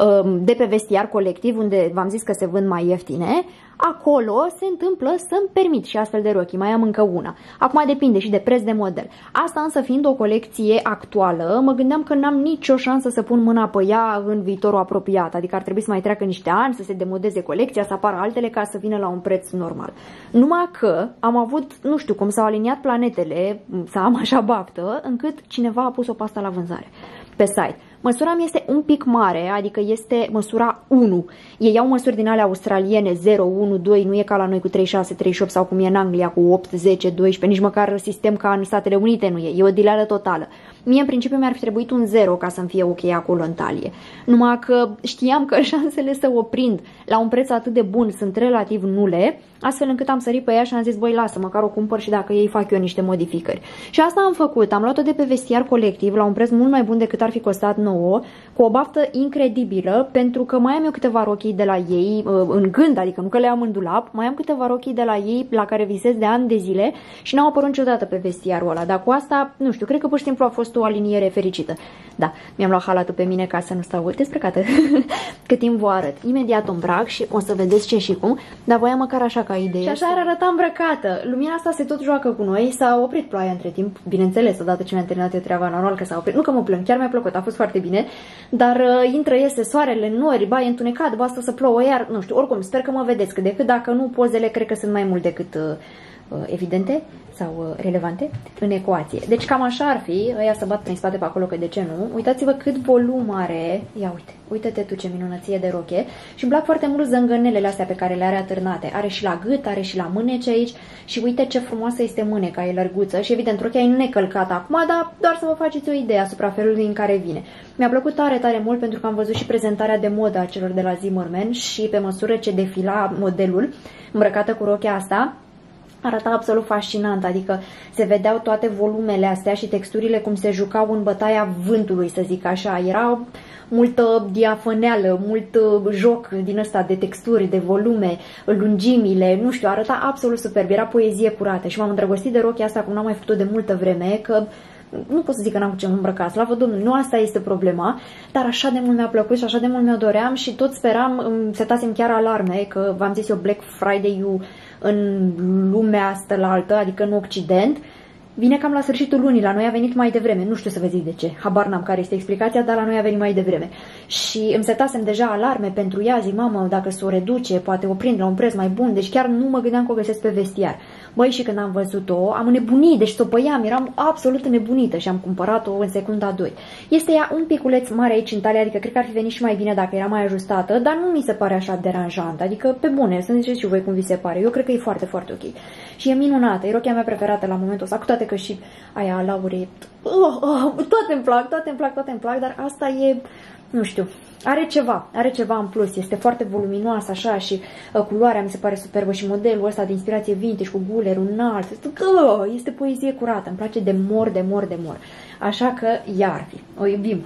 de pe vestiar colectiv, unde v-am zis că se vând mai ieftine, acolo se întâmplă să-mi permit și astfel de rochii. Mai am încă una. Acum depinde și de preț de model. Asta însă fiind o colecție actuală, mă gândeam că n-am nicio șansă să pun mâna pe ea în viitorul apropiat. Adică ar trebui să mai treacă niște ani, să se demodeze colecția, să apară altele ca să vină la un preț normal. Numai că am avut, nu știu cum s-au aliniat planetele, să am așa baftă, încât cineva a pus-o pe asta la vânzare pe site. Măsura mi este un pic mare, adică este măsura unu. Ei iau măsuri din alea australiene, zero, unu, doi, nu e ca la noi cu treizeci și șase, treizeci și opt sau cum e în Anglia cu opt, zece, doisprezece, nici măcar sistem ca în Statele Unite nu e, e o dileală totală. Mie în principiu mi-ar fi trebuit un zero ca să-mi fie ok acolo în talie. Numai că știam că șansele să o prind la un preț atât de bun sunt relativ nule, astfel încât am sărit pe ea și am zis, băi, lasă, măcar o cumpăr și dacă ei fac eu niște modificări. Și asta am făcut, am luat-o de pe vestiar colectiv la un preț mult mai bun decât ar fi costat nouă, cu o baftă incredibilă, pentru că mai am eu câteva rochii de la ei în gând, adică nu că le am în dulap, mai am câteva rochii de la ei la care visez de ani de zile și n-au apărut niciodată pe vestiarul ăla, dar cu asta, nu știu, cred că pur și simplu a fost o aliniere fericită. Da, mi-am luat halatul pe mine ca să nu stau desprecată cât timp vă arăt. Imediat o îmbrac și o să vedeți ce și cum, dar voiam măcar așa ca idee. Și așa ar arăta îmbrăcată. Lumina asta se tot joacă cu noi, s-a oprit ploaia între timp, bineînțeles, odată ce mi-am terminat eu treaba, normal că s-a oprit. Nu că mă plâng, chiar mi-a plăcut, a fost foarte bine, dar uh, intră, iese soarele, nori, ba e întunecat, ba asta să plouă iar, nu știu, oricum, sper că mă vedeți cât de cât, dacă nu, pozele cred că sunt mai mult decât uh, uh, evidente sau relevante în ecuație. Deci cam așa ar fi, ăia să bat prin spate pe acolo, că de ce nu. Uitați-vă cât volum are. Ia uite, uite-te tu ce minunăție de roche. Și îmi plac foarte mult zângănelele astea pe care le are atârnate. Are și la gât, are și la mânece aici. Și uite ce frumoasă este mâneca, e lărguță. Și evident, rochea e necălcată acum, dar doar să vă faceți o idee asupra felului în care vine. Mi-a plăcut tare, tare mult pentru că am văzut și prezentarea de modă a celor de la Zimmermann și pe măsură ce defila modelul îmbrăcată cu rochea asta, arăta absolut fascinant, adică se vedeau toate volumele astea și texturile cum se jucau în bătaia vântului, să zic așa. Era multă diafăneală, mult joc din ăsta de texturi, de volume, lungimile, nu știu, arăta absolut superb, era poezie curată și m-am îndrăgostit de rochia asta cum n-am mai făcut-o de multă vreme, că nu pot să zic că n-am cu ce mă îmbrăca, slavă Domnului, nu asta este problema, dar așa de mult mi-a plăcut și așa de mult mi-o doream și tot speram, îmi setasem chiar alarme, că v-am zis eu Black Friday-ul în lumea asta la altă, adică în Occident, vine cam la sfârșitul lunii, la noi a venit mai devreme, nu știu să vă zic de ce, habar n-am care este explicația, dar la noi a venit mai devreme. Și îmi setasem deja alarme pentru ea, zic, mamă, dacă s-o reduce, poate o prind la un preț mai bun, deci chiar nu mă gândeam că o găsesc pe vestiar. Băi, și când am văzut-o, am înnebunit, deci s-o păiam, eram absolut înnebunită și am cumpărat-o în secunda doi. Este ea un piculeț mare aici în talie, adică cred că ar fi venit și mai bine dacă era mai ajustată, dar nu mi se pare așa deranjant, adică pe bune, să-mi ziceți și voi cum vi se pare, eu cred că e foarte, foarte ok. Și e minunată, e rochia mea preferată la momentul ăsta, cu toate că și aia a Laurei, oh, oh, toate îmi plac, toate îmi plac, toate îmi plac, dar asta e, nu știu, are ceva, are ceva în plus, este foarte voluminoasă așa și uh, culoarea mi se pare superbă și modelul ăsta de inspirație vintage cu gulerul înalt, este, uh, este poezie curată, îmi place de mor, de mor, de mor, așa că ea ar fi, o iubim.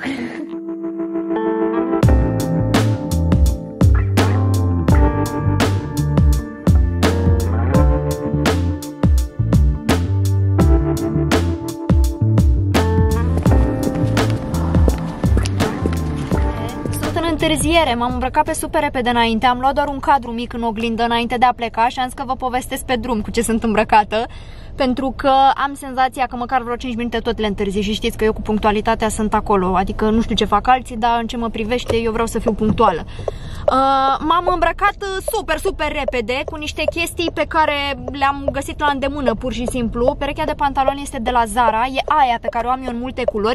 Întârziere, m-am îmbrăcat pe super repede înainte, am luat doar un cadru mic în oglindă înainte de a pleca și am zis că vă povestesc pe drum cu ce sunt îmbrăcată, pentru că am senzația că măcar vreo cinci minute tot le întârzi și știți că eu cu punctualitatea sunt acolo, adică nu știu ce fac alții, dar în ce mă privește eu vreau să fiu punctuală. Uh, m-am îmbrăcat super, super repede cu niște chestii pe care le-am găsit la îndemână pur și simplu. Perechea de pantaloni este de la Zara, e aia pe care o am eu în multe culori.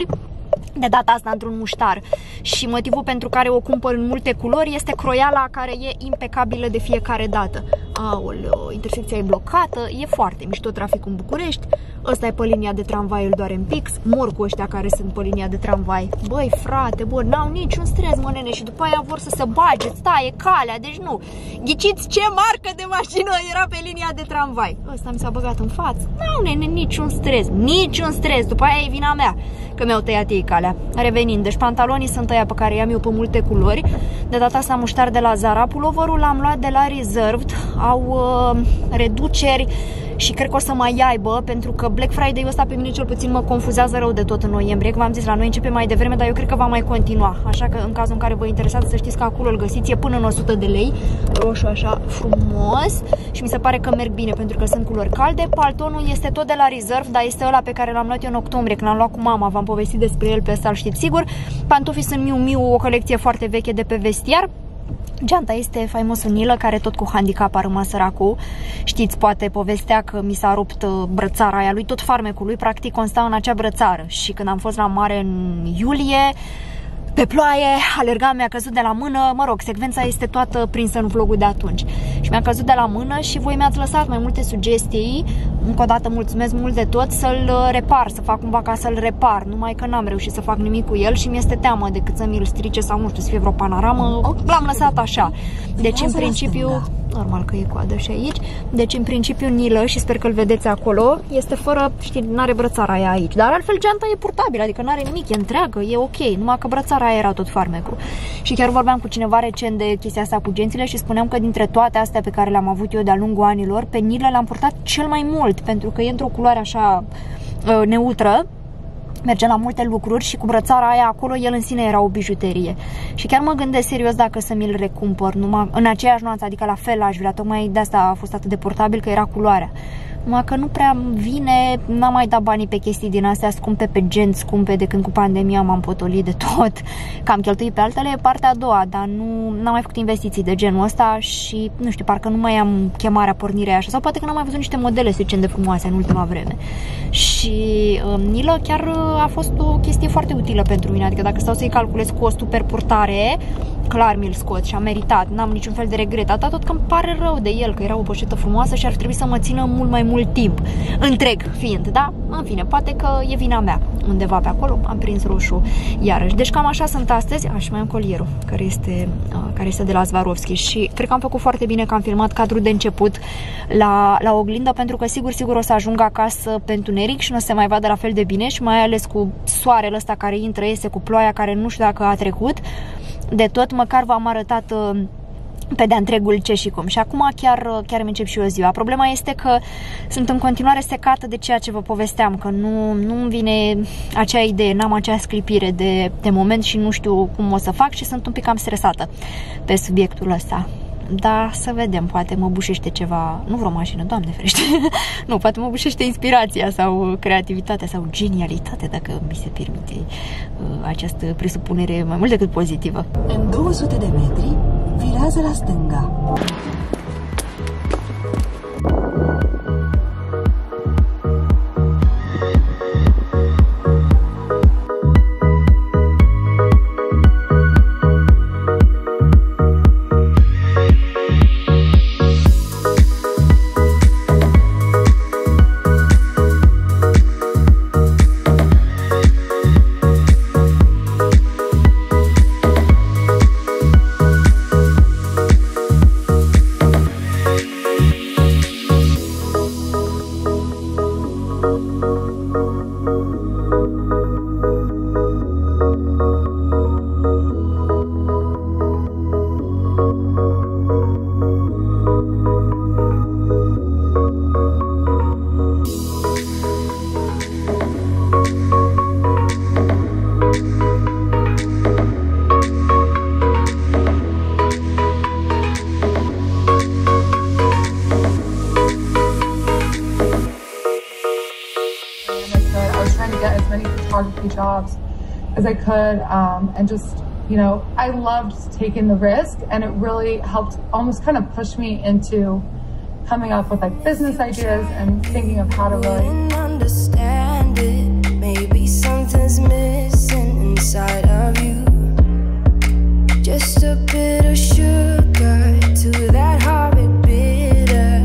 de data asta într-un muștar. Și motivul pentru care o cumpăr în multe culori este croiala care e impecabilă de fiecare dată. Aoleo, intersecția e blocată, e foarte mișto traficul în București. Ăsta e pe linia de tramvai, îl doare în pix. Mor cu ăștia care sunt pe linia de tramvai. Băi, frate, bă, n-au niciun stres, mă, nene, și după aia vor să se bage, stai, e calea, deci nu. Ghiciți ce marcă de mașină era pe linia de tramvai? Ăsta mi s-a băgat în față. N-au, nene, niciun stres, niciun stres. După aia e vina mea că mi-au tăiat ei calea. Revenind, deci pantalonii sunt ăia pe care i-am eu pe multe culori. De data asta muștar de la Zara. Puloverul l-am luat de la Reserved. Au uh, reduceri și cred că o să mai aibă, pentru că Black Friday-ul ăsta pe mine cel puțin mă confuzează rău de tot în noiembrie. Că v-am zis, la noi începe mai devreme, dar eu cred că va mai continua. Așa că în cazul în care vă interesați, să știți că acolo îl găsiți, e până în o sută de lei. Roșu așa frumos și mi se pare că merg bine pentru că sunt culori calde. Paltonul este tot de la Reserve, dar este ăla pe care l-am luat eu în octombrie, când l-am luat cu mama. V-am povestit despre el, pe ăsta îl știți sigur. Pantofii sunt Miu Miu, o colecție foarte veche de pe vestiar. Geanta este faimosul Nilă, care tot cu handicap a rămas săracul. Știți, poate povestea că mi s-a rupt brățara aia lui, tot farmecul lui practic consta în acea brățară. Și când am fost la mare în iulie, pe ploaie, alergam, mi-a căzut de la mână, mă rog, secvența este toată prinsă în vlogul de atunci. Și mi-a căzut de la mână și voi mi-ați lăsat mai multe sugestii. Încă o dată mulțumesc mult de tot, să-l repar, să fac cumva ca să-l repar. Numai că n-am reușit să fac nimic cu el și mi-este teamă decât să mi-l strice sau nu știu, să fie vreo panoramă. L-am lăsat așa. Deci în principiu, normal că e coadă și aici. Deci în principiu Nilă, și sper că îl vedeți acolo, este fără, știi, n-are brățara aia aici. Dar altfel geanta e purtabilă, adică n-are nimic, e întreagă, e ok. Numai că brățara aia era tot farmecul. Și chiar vorbeam cu cineva recent de chestia asta cu gențile și spuneam că dintre toate astea pe care le-am avut eu de-a lungul anilor, pe Nilă l-am purtat cel mai mult, pentru că e într-o culoare așa uh, neutră, merge la multe lucruri și cu brățara aia acolo el în sine era o bijuterie. Și chiar mă gândesc serios dacă să mi-l recumpăr numai în aceeași nuanță, adică la fel aș vrea, tocmai de asta a fost atât de portabil, că era culoarea. Numai că nu prea vine, n-am mai dat banii pe chestii din astea scumpe, pe genți scumpe, de când cu pandemia m-am potolit de tot, că am cheltuit pe altele, partea a doua, dar nu n-am mai făcut investiții de genul ăsta și, nu știu, parcă nu mai am chemarea, pornirea așa, sau poate că n-am mai văzut niște modele suficient de frumoase în ultima vreme. Și um, Nilă chiar a fost o chestie foarte utilă pentru mine, adică dacă stau să-i calculez costul per purtare, clar mi-l scot și am meritat, n-am niciun fel de regret, atât tot că îmi pare rău de el, că era o poșetă frumoasă și ar trebui să mă țină mult mai mult timp, întreg fiind, da? În fine, poate că e vina mea, undeva pe acolo am prins roșu iarăși. Deci cam așa sunt astăzi. Aș mai am colierul, care este, care este de la Swarovski și cred că am făcut foarte bine că am filmat cadrul de început la, la oglindă, pentru că sigur, sigur o să ajung acasă pe întuneric și nu o să se mai vadă la fel de bine și mai ales cu soarele ăsta care intră, iese, cu ploaia care nu știu dacă a trecut de tot, măcar v-am arătat pe de-a întregul ce și cum. Și acum chiar, chiar îmi încep și eu ziua. Problema este că sunt în continuare secată de ceea ce vă povesteam, că nu, nu-mi vine acea idee, n-am acea sclipire de, de moment și nu știu cum o să fac și sunt un pic cam stresată pe subiectul ăsta. Da, să vedem, poate mă bușește ceva, nu vreo mașină, Doamne ferește, nu, poate mă bușește inspirația sau creativitatea sau genialitatea, dacă mi se permite uh, această presupunere mai mult decât pozitivă. În două sute de metri, virează la stânga. Jobs as I could, um, and just, you know, I loved taking the risk, and it really helped almost kind of push me into coming up with like business ideas and thinking of how to really understand it. Maybe something's missing. inside of you. Just a bit of sugar to that horrid bitter.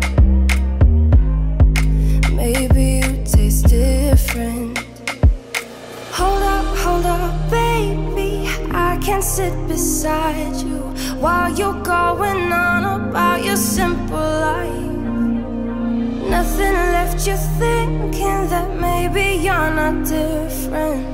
Maybe you taste different. Hold up, hold up, baby, I can sit beside you while you're going on about your simple life. Nothing left you thinking that maybe you're not different.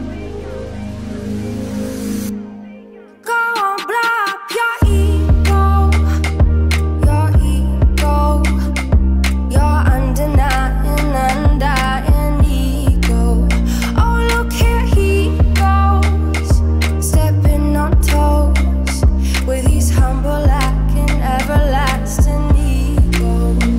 Go on, blow up your ego, your ego, your undenying, undying ego. Oh, look here he goes, stepping on toes with his humble lacking everlasting ego.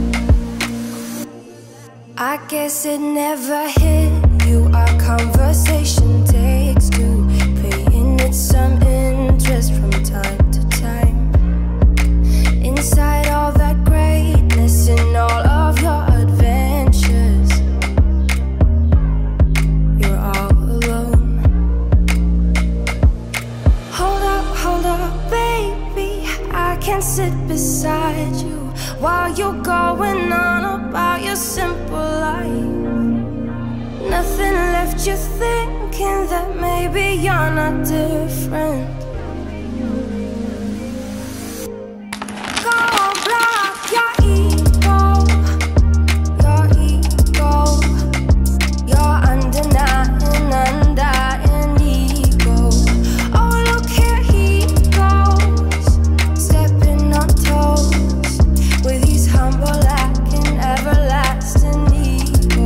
I guess it never hit you. Our conversation takes two, paying it some interest from time to time. Inside all that greatness and all of your adventures, you're all alone. Hold up, hold up, baby, I can sit beside you while you're going on about your simple life. Nothing left you thinking that maybe you're not different. Go on, blow up your ego, your ego, your undenying, undying ego. Oh, look here he goes, stepping on toes with his humble lacking everlasting ego.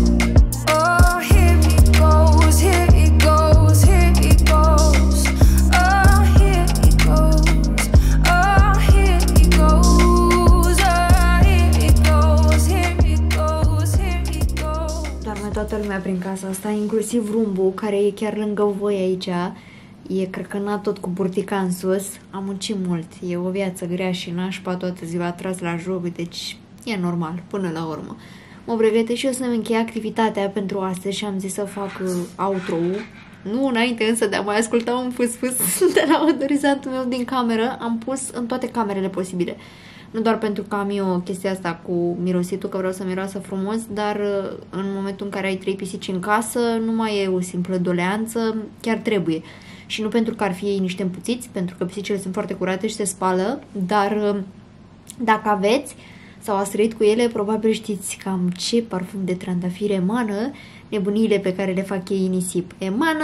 Oh, here he goes, here he goes, here he goes. Oh, here he goes, oh, here he goes, oh, here he goes, here he goes, here he goes. Doarme toată lumea prin casa asta, inclusiv Rumbu, care e chiar lângă voi aici. E crăcănat tot cu burtica în sus. Am muncit mult. E o viață grea și nașpa toată ziua tras la joc, deci e normal, până la urmă. Mă pregătesc și eu să-mi închei activitatea pentru astăzi și am zis să fac uh, outro-ul. Nu înainte însă de a mai asculta un fâs-fâs de la autorizantul meu din cameră. Am pus în toate camerele posibile. Nu doar pentru că am eu chestia asta cu mirositul, că vreau să miroasă frumos, dar uh, în momentul în care ai trei pisici în casă, nu mai e o simplă doleanță, chiar trebuie. Și nu pentru că ar fi ei niște împuțiți, pentru că pisicile sunt foarte curate și se spală, dar uh, dacă aveți sau ați trăit cu ele, probabil știți cam ce parfum de trandafir emană nebuniile pe care le fac ei în nisip. Emană,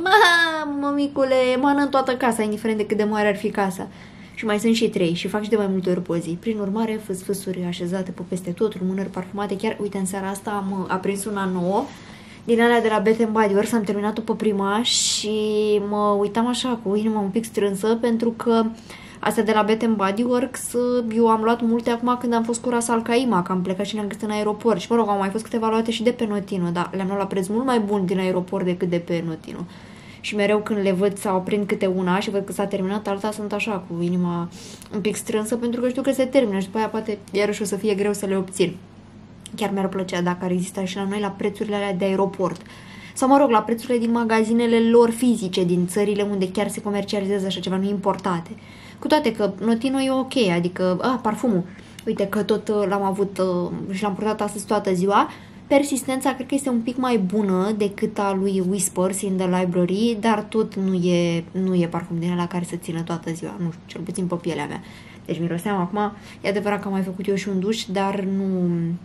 mămicule, emană în toată casa, indiferent de cât de mare ar fi casa. Și mai sunt și trei și fac și de mai multe ori pe zi. Prin urmare, fâs-fâsuri așezate pe peste tot, lumânări parfumate. Chiar, uite, în seara asta am aprins una nouă din alea de la Bath and Body Works. Am terminat-o pe prima și mă uitam așa cu inima un pic strânsă, pentru că astea de la Bath and Body Works eu am luat multe acum când am fost cu Ras Al Khaimah, că am plecat și le-am găsit în aeroport. Și mă rog, au mai fost câteva luate și de pe Notino, dar le-am luat la preț mult mai bun din aeroport decât de pe Notino. Și mereu când le văd sau aprind câte una și văd că s-a terminat alta, sunt așa cu inima un pic strânsă, pentru că știu că se termină și după aia poate iarăși o să fie greu să le obțin. Chiar mi-ar plăcea dacă ar exista și la noi la prețurile alea de aeroport. Sau mă rog, la prețurile din magazinele lor fizice, din țările unde chiar se comercializează așa ceva, nu importate. Cu toate că Notino e ok, adică, a, parfumul, uite că tot l-am avut uh, și l-am purtat astăzi toată ziua. Persistența cred că este un pic mai bună decât a lui Whispers in the Library, dar tot nu e, nu e parfum din ăla care să țină toată ziua, nu știu, cel puțin pe pielea mea. Deci miroseam acum, e adevărat că am mai făcut eu și un duș, dar nu,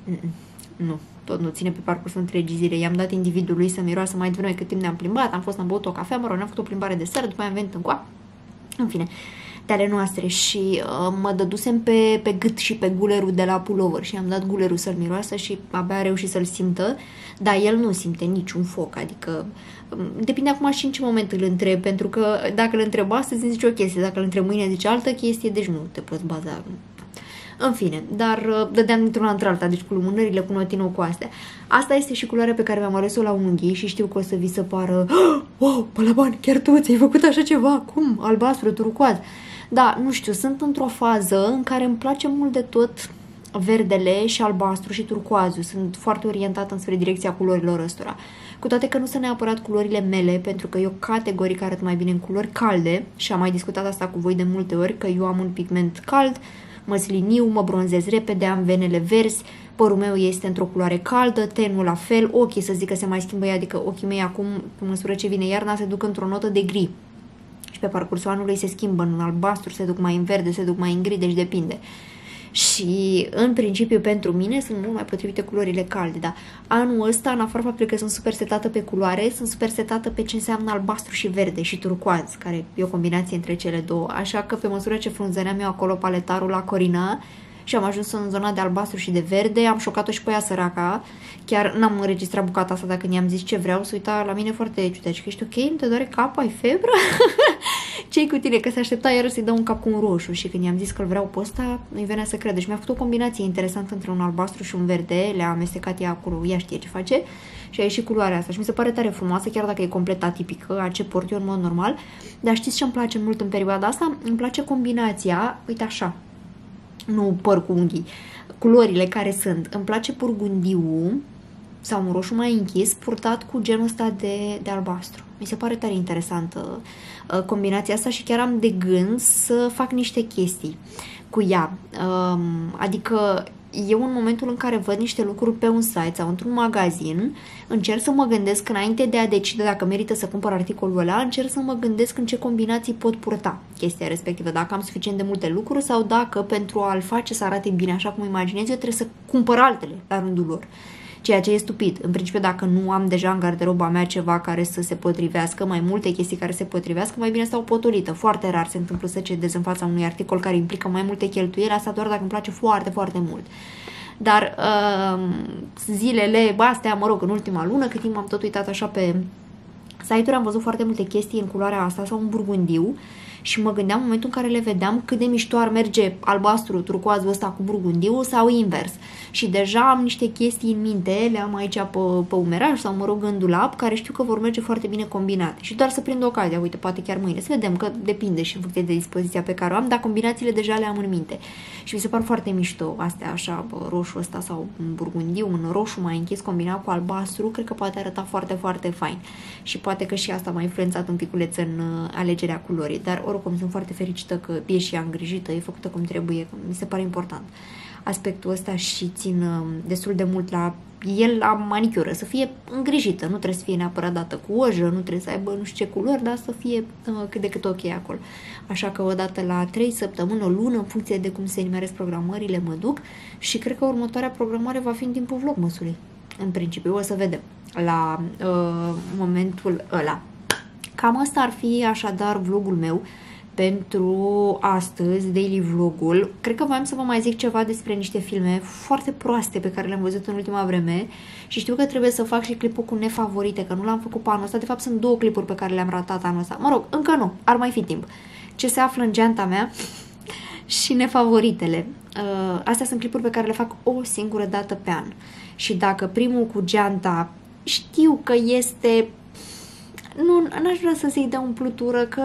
nu, tot nu ține pe parcursul întregii zile. I-am dat individului să miroasă mai devreme cât timp ne-am plimbat, am fost, am băut o cafea, mă rog, ne-am făcut o plimbare de seară, după aia am venit încoa, în fine, de ale noastre și uh, mă dădusem pe, pe gât și pe gulerul de la pullover și am dat gulerul să-l miroasă și abia a reușit să-l simtă, dar el nu simte niciun foc, adică depinde acum și în ce moment îl întreb, pentru că dacă îl întreb astăzi zice o chestie, dacă îl întreb mâine zice altă chestie, deci nu te poți baza. În fine, dar dădeam dintr-una într-alta, deci cu lumânările, cu Notino, cu astea. Asta este și culoarea pe care mi-am ales-o la unghii și știu că o să vi se pară wow, Balaban, chiar tu ți-ai făcut așa ceva? Cum? Albastru, turcoaz. Da, nu știu, sunt într-o fază în care îmi place mult de tot verdele și albastru și turcoazul. Sunt foarte orientată înspre direcția culorilor ăstora. Cu toate că nu sunt neapărat culorile mele, pentru că eu categoric arăt mai bine în culori calde și am mai discutat asta cu voi de multe ori, că eu am un pigment cald, mă sliniu, mă bronzez repede, am venele verzi, părul meu este într-o culoare caldă, tenul la fel, ochii să zic că se mai schimbă, adică ochii mei acum, pe măsură ce vine iarna, se duc într-o notă de gri. Și pe parcursul anului se schimbă în albastru, se duc mai în verde, se duc mai în gri, deci depinde. Și în principiu pentru mine sunt mult mai potrivite culorile calde, dar anul ăsta, în afară faptului că sunt super setată pe culoare, sunt super setată pe ce înseamnă albastru și verde și turcoaz, care e o combinație între cele două, așa că pe măsură ce frunzăneam eu acolo paletarul la Corina și am ajuns în zona de albastru și de verde, am șocat-o și pe ea săraca, chiar n-am înregistrat bucata asta dacă i-am zis ce vreau, să uita la mine foarte ciudat și că ești ok, nu te doare capul, ai febră? Ce-i cu tine? Că se aștepta iară să-i dau un cap cu un roșu și când i-am zis că îl vreau pe ăsta, nu-i venea să crede și mi-a făcut o combinație interesantă între un albastru și un verde, le-a amestecat ea acolo, ea știe ce face și a ieșit culoarea asta și mi se pare tare frumoasă, chiar dacă e complet atipică a ce port eu în mod normal, dar știți ce îmi place mult în perioada asta? Îmi place combinația, uite așa, nu păr cu unghii, culorile care sunt, îmi place burgundiu sau un roșu mai închis purtat cu genul ăsta de, de albastru. Mi se pare tare interesantă uh, combinația asta și chiar am de gând să fac niște chestii cu ea. Um, adică eu în momentul în care văd niște lucruri pe un site sau într-un magazin, încerc să mă gândesc înainte de a decide dacă merită să cumpăr articolul ăla, încerc să mă gândesc în ce combinații pot purta chestia respectivă, dacă am suficient de multe lucruri sau dacă pentru a-l face să arate bine așa cum imaginez eu trebuie să cumpăr altele la rândul lor. Ceea ce e stupid. În principiu, dacă nu am deja în garderoba mea ceva care să se potrivească, mai multe chestii care se potrivească, mai bine stau potolită. Foarte rar se întâmplă să cedez în fața unui articol care implică mai multe cheltuieli, asta doar dacă îmi place foarte, foarte mult. Dar uh, zilele astea, mă rog, în ultima lună, cât timp am tot uitat așa pe site-uri, am văzut foarte multe chestii în culoarea asta sau în burgundiu și mă gândeam în momentul în care le vedeam cât de mișto ar merge albastru, turcoazul ăsta cu burgundiu sau invers. Și deja am niște chestii în minte, le am aici pe, pe umeraj sau mă rog în dulap, care știu că vor merge foarte bine combinate. Și doar să prind ocazia, uite, poate chiar mâine, să vedem, că depinde și în funcție de dispoziția pe care o am, dar combinațiile deja le am în minte. Și mi se par foarte mișto astea, așa, roșu ăsta sau burgundiu, un roșu mai închis combinat cu albastru, cred că poate arăta foarte, foarte fain. Și poate că și asta m-a influențat un piculeț în alegerea culorii, dar oricum sunt foarte fericită că e și ea îngrijită, e făcută cum trebuie, mi se pare important aspectul ăsta și țin destul de mult la el, la manicură, să fie îngrijită, nu trebuie să fie neapărat dată cu ojă, nu trebuie să aibă nu știu ce culori, dar să fie uh, cât de cât ok acolo. Așa că odată la trei săptămâni, o lună, în funcție de cum se nimeresc programările, mă duc și cred că următoarea programare va fi în timpul vlogmasului. În principiu, o să vedem la uh, momentul ăla. Cam asta ar fi așadar vlogul meu pentru astăzi, daily vlogul. Cred că voiam să vă mai zic ceva despre niște filme foarte proaste pe care le-am văzut în ultima vreme și știu că trebuie să fac și clipul cu nefavorite, că nu l-am făcut pe anul ăsta. De fapt sunt două clipuri pe care le-am ratat anul ăsta. Mă rog, încă nu, ar mai fi timp. Ce se află în geanta mea și nefavoritele. Uh, astea sunt clipuri pe care le fac o singură dată pe an. Și dacă primul cu geanta știu că este... Nu, n-aș vrea să zic de umplutură, că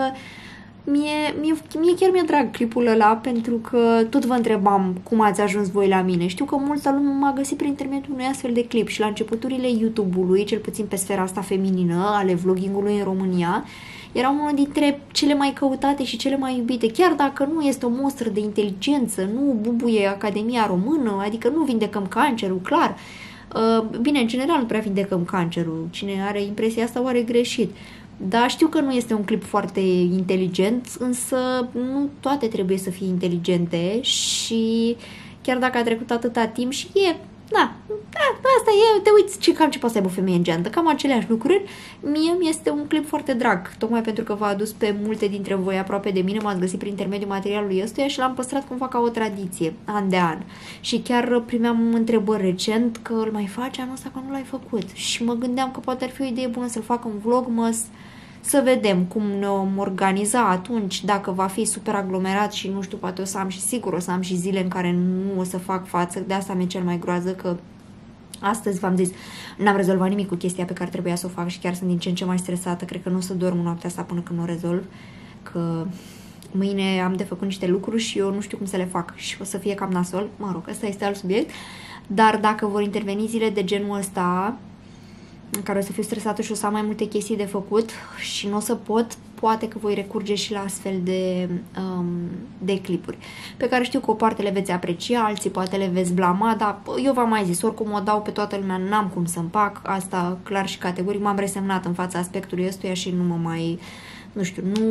Mie, mie, mie chiar mi-e drag clipul ăla, pentru că tot vă întrebam cum ați ajuns voi la mine. Știu că multă lume m-a găsit prin intermediul unui astfel de clip și la începuturile YouTube-ului, cel puțin pe sfera asta feminină, ale vloggingului în România, era unul dintre cele mai căutate și cele mai iubite, chiar dacă nu este o mostră de inteligență, nu bubuie Academia Română, adică nu vindecăm cancerul, clar. Bine, în general nu prea vindecăm cancerul. Cine are impresia asta o are greșit. Dar știu că nu este un clip foarte inteligent, însă nu toate trebuie să fie inteligente și chiar dacă a trecut atâta timp și e, da, da asta e, te uiți ce, cam ce poate să aibă o femeie în geantă, cam aceleași lucruri, mie mi este un clip foarte drag, tocmai pentru că v-a adus pe multe dintre voi aproape de mine, m-ați găsit prin intermediul materialului ăstuia și l-am păstrat cumva ca o tradiție, an de an. Și chiar primeam întrebări recent că îl mai faci anul ăsta, că nu l-ai făcut. Și mă gândeam că poate ar fi o idee bună să-l fac în vlogmas, să vedem cum ne vom organiza atunci, dacă va fi super aglomerat și nu știu, poate o să am și sigur o să am și zile în care nu o să fac față, de asta mi-e cel mai groază că astăzi v-am zis, n-am rezolvat nimic cu chestia pe care trebuia să o fac și chiar sunt din ce în ce mai stresată, cred că nu o să dorm noaptea asta până când o rezolv, că mâine am de făcut niște lucruri și eu nu știu cum să le fac și o să fie cam nasol, mă rog, ăsta este alt subiect, dar dacă vor interveni zile de genul ăsta, în care o să fiu stresată și o să am mai multe chestii de făcut și nu o să pot, poate că voi recurge și la astfel de, um, de clipuri, pe care știu că o parte le veți aprecia, alții poate le veți blama, dar eu v-am mai zis, oricum o dau pe toată lumea, n-am cum să împac, asta clar și categoric, m-am resemnat în fața aspectului ăstuia și nu mă mai, nu știu, nu,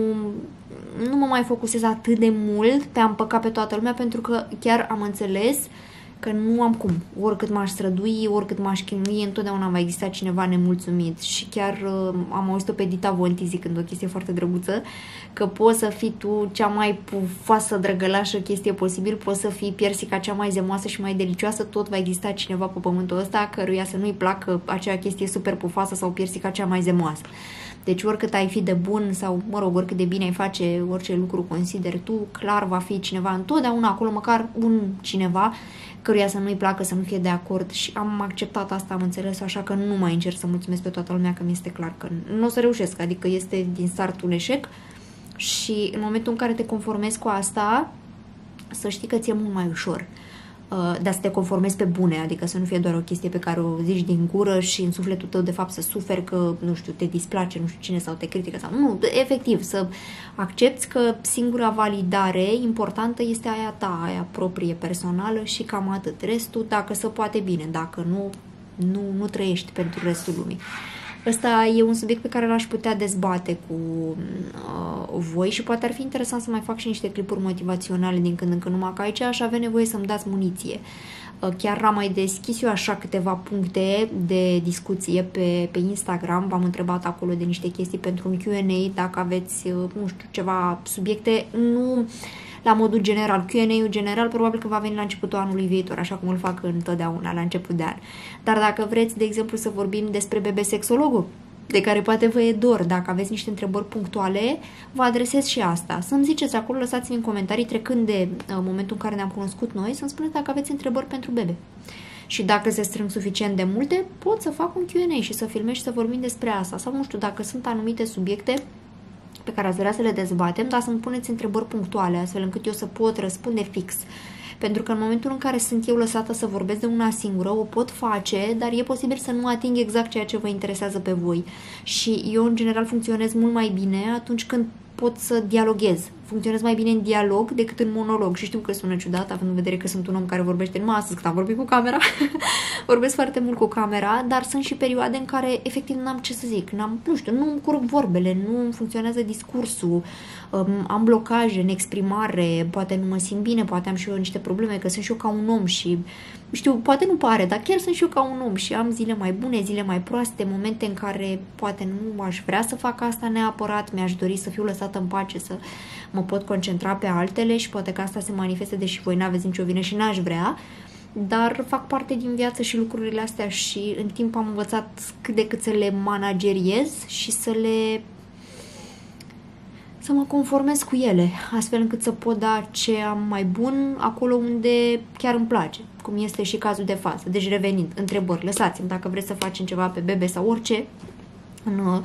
nu mă mai focusez atât de mult pe a împăca pe toată lumea, pentru că chiar am înțeles că nu am cum, oricât m-aș strădui, oricât m-aș chinui, întotdeauna va exista cineva nemulțumit și chiar uh, am auzit-o pe Dita Vonti zicând o chestie foarte drăguță, că poți să fii tu cea mai pufoasă, drăgălașă chestie posibil, poți să fii piersica cea mai zemoasă și mai delicioasă, tot va exista cineva pe pământul ăsta căruia să nu-i placă acea chestie super pufoasă sau piersica cea mai zemoasă. Deci oricât ai fi de bun sau, mă rog, oricât de bine ai face orice lucru consideri tu, clar va fi cineva întotdeauna acolo, măcar un cineva căruia să nu-i placă, să nu fie de acord și am acceptat asta, am înțeles, așa că nu mai încerc să mulțumesc pe toată lumea, că mi este clar că nu o să reușesc, adică este din start un eșec și în momentul în care te conformezi cu asta, să știi că ți-e mult mai ușor de a să te conformezi pe bune, adică să nu fie doar o chestie pe care o zici din gură și în sufletul tău de fapt să suferi că, nu știu, te displace, nu știu cine sau te critică sau nu, efectiv, să accepti că singura validare importantă este aia ta, aia proprie, personală și cam atât. Restul, dacă se poate, bine, dacă nu, nu, nu trăiești pentru restul lumii. Ăsta e un subiect pe care l-aș putea dezbate cu uh, voi și poate ar fi interesant să mai fac și niște clipuri motivaționale din când în când, numai că aici aș avea nevoie să-mi dați muniție. Uh, chiar am mai deschis eu așa câteva puncte de discuție pe, pe Instagram, v-am întrebat acolo de niște chestii pentru un Q and A, dacă aveți, uh, nu știu, ceva subiecte, nu la modul general. Q and A-ul general probabil că va veni la începutul anului viitor, așa cum îl fac întotdeauna la început de an. Dar dacă vreți, de exemplu, să vorbim despre bebe sexologul, de care poate vă e dor, dacă aveți niște întrebări punctuale, vă adresez și asta. Să-mi ziceți acolo, lăsați-mi în comentarii, trecând de uh, momentul în care ne-am cunoscut noi, să-mi spuneți dacă aveți întrebări pentru bebe. Și dacă se strâng suficient de multe, pot să fac un Q and A și să filmez și să vorbim despre asta. Sau nu știu, dacă sunt anumite subiecte pe care ați vrea să le dezbatem, dar să-mi puneți întrebări punctuale, astfel încât eu să pot răspunde fix. Pentru că în momentul în care sunt eu lăsată să vorbesc de una singură, o pot face, dar e posibil să nu ating exact ceea ce vă interesează pe voi. Și eu, în general, funcționez mult mai bine atunci când pot să dialoghez. Funcționez mai bine în dialog decât în monolog. Și știu că sună ciudat, având în vedere că sunt un om care vorbește numai astăzi, cât am vorbit cu camera. Vorbesc foarte mult cu camera, dar sunt și perioade în care efectiv n-am ce să zic. N-am, nu știu, nu îmi curg vorbele, nu îmi funcționează discursul, am blocaje în exprimare, poate nu mă simt bine, poate am și eu niște probleme, că sunt și eu ca un om și știu, poate nu pare, dar chiar sunt și eu ca un om și am zile mai bune, zile mai proaste, momente în care poate nu aș vrea să fac asta neapărat, mi-aș dori să fiu lăsată în pace, să mă pot concentra pe altele și poate că asta se manifeste, deși voi n-aveți nicio vină și n-aș vrea, dar fac parte din viață și lucrurile astea și în timp am învățat cât de cât să le manageriez și să le să mă conformez cu ele, astfel încât să pot da ce am mai bun acolo unde chiar îmi place, cum este și cazul de față. Deci revenind, întrebări, lăsați-mi dacă vreți să facem ceva pe bebe sau orice, în um,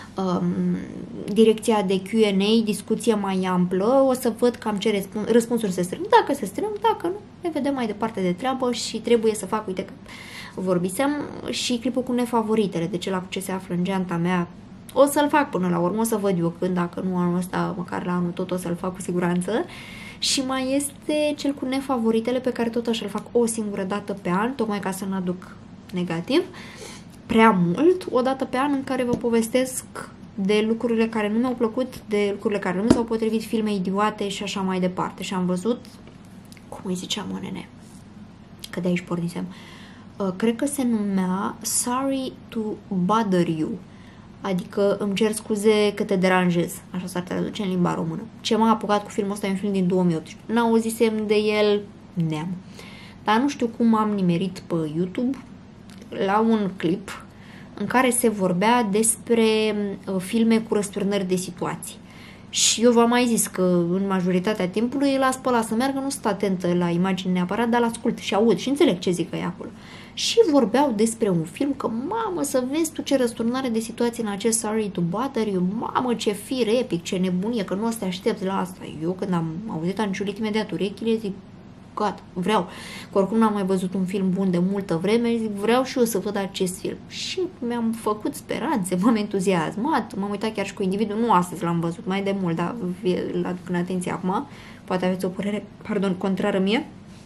direcția de Q and A, discuție mai amplă, o să văd cam ce răspun, răspunsuri se strâng, dacă se strâng, dacă nu, ne vedem mai departe de treabă și trebuie să fac, uite că vorbisem, și clipul cu nefavoritele, de ce la ce se află în geanta mea. O să-l fac până la urmă, o să văd eu când, dacă nu anul ăsta, măcar la anul tot o să-l fac cu siguranță. Și mai este cel cu nefavoritele pe care tot așa îl fac o singură dată pe an, tocmai ca să nu aduc negativ prea mult, o dată pe an în care vă povestesc de lucrurile care nu mi-au plăcut, de lucrurile care nu mi s-au potrivit, filme idiote și așa mai departe. Și am văzut, cum îi ziceam, o nene, că de aici pornisem, uh, cred că se numea Sorry to Bother You. Adică îmi cer scuze că te deranjez. Așa s-ar traduce în limba română. Ce m-a apucat cu filmul ăsta e un film din două mii optsprezece. N-auzisem de el neam. Dar nu știu cum am nimerit pe YouTube la un clip în care se vorbea despre uh, filme cu răsturnări de situații. Și eu v-am mai zis că în majoritatea timpului îl asp pe ăla să meargă, nu sunt atentă la imagine neapărat, dar l-ascult și aud și înțeleg ce zic ei acolo. Și vorbeau despre un film, că mamă, să vezi tu ce răsturnare de situație în acest Sorry to Bother You, mamă, ce fir epic, ce nebunie, că nu o să te aștepți la asta. Eu când am auzit, am ciurit imediat urechile, zic, gata, vreau. Că oricum n-am mai văzut un film bun de multă vreme, zic, vreau și eu să văd acest film. Și mi-am făcut speranțe, m-am entuziasmat, m-am uitat chiar și cu individul, nu astăzi l-am văzut, mai de mult, dar îl aduc în atenție acum, poate aveți o părere, pardon, contrară mie,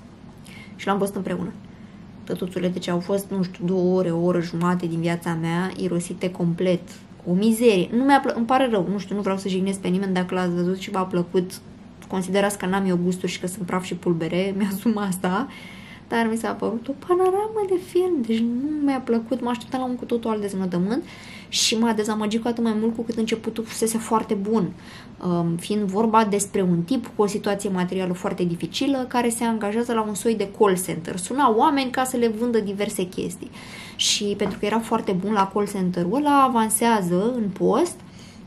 și l-am văzut împreună. Tătuțule, deci au fost, nu știu, două ore, o oră jumate din viața mea, irosite complet, o mizerie. Nu mi-a plăcut, îmi pare rău, nu știu, nu vreau să jignesc pe nimeni dacă l-ați văzut și v-a plăcut. Considerați că n-am eu gusturi și că sunt praf și pulbere, mi-asum asta, dar mi s-a părut o panoramă de film, deci nu mi-a plăcut, mă așteptam la un cu totul alt deznodământ și m-a dezamăgit cu atât mai mult cu cât începutul fusese foarte bun, um, fiind vorba despre un tip cu o situație materială foarte dificilă care se angajează la un soi de call center, suna oameni ca să le vândă diverse chestii și pentru că era foarte bun la call center-ul ăla, avansează în post,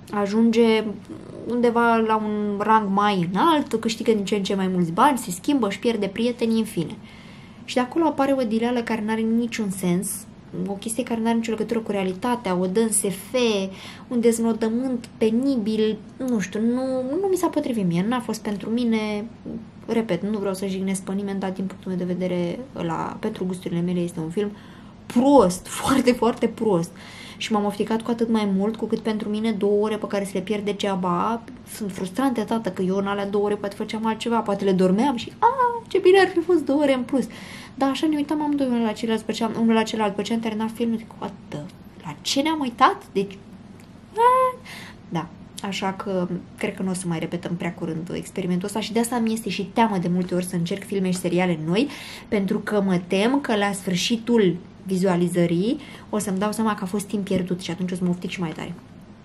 ajunge undeva la un rang mai înalt, câștigă din ce în ce mai mulți bani, se schimbă, își pierde prietenii, în fine. Și de acolo apare o dileală care nu are niciun sens, o chestie care nu are nicio legătură cu realitatea, o dă în S F, un deznodământ penibil, nu știu, nu, nu mi s-a potrivit mie, n-a fost pentru mine, repet, nu vreau să jignesc pe nimeni, dar din punctul meu de vedere, la, pentru gusturile mele este un film prost, foarte, foarte prost. Și m-am ofticat cu atât mai mult, cu cât pentru mine două ore pe care se le pierd degeaba sunt frustrante, tată, că eu în alea două ore poate făceam altceva, poate le dormeam și a, ce bine ar fi fost două ore în plus. Dar așa ne uitam amândoi unul la celălalt, după ce am, unul la celălalt, după ce am terminat filmul, zic, la ce ne-am uitat? Deci, a, da, așa că cred că nu o să mai repetăm prea curând experimentul ăsta și de asta mi este și teamă de multe ori să încerc filme și seriale noi, pentru că mă tem că la sfârșitul vizualizării o să-mi dau seama că a fost timp pierdut și atunci o să mă oftic și mai tare.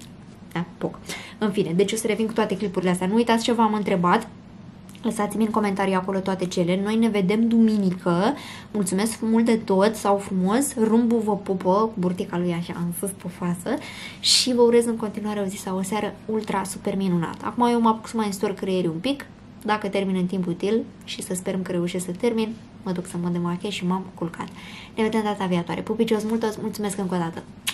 Da, poc. În fine, deci o să revin cu toate clipurile astea. Nu uitați ce v-am întrebat. Lăsați-mi în comentarii acolo toate cele. Noi ne vedem duminică. Mulțumesc mult de tot, sau frumos. Rumbu vă pupă cu burtica lui așa în sus pe față și vă urez în continuare o zi sau o seară ultra super minunată. Acum eu mă apuc să mai înstorc creierii un pic, dacă termin în timp util și să sperăm că reușesc să termin, mă duc să mă demachez și m-am culcat. Ne vedem data viitoare. Pupicios, mulțumesc încă o dată.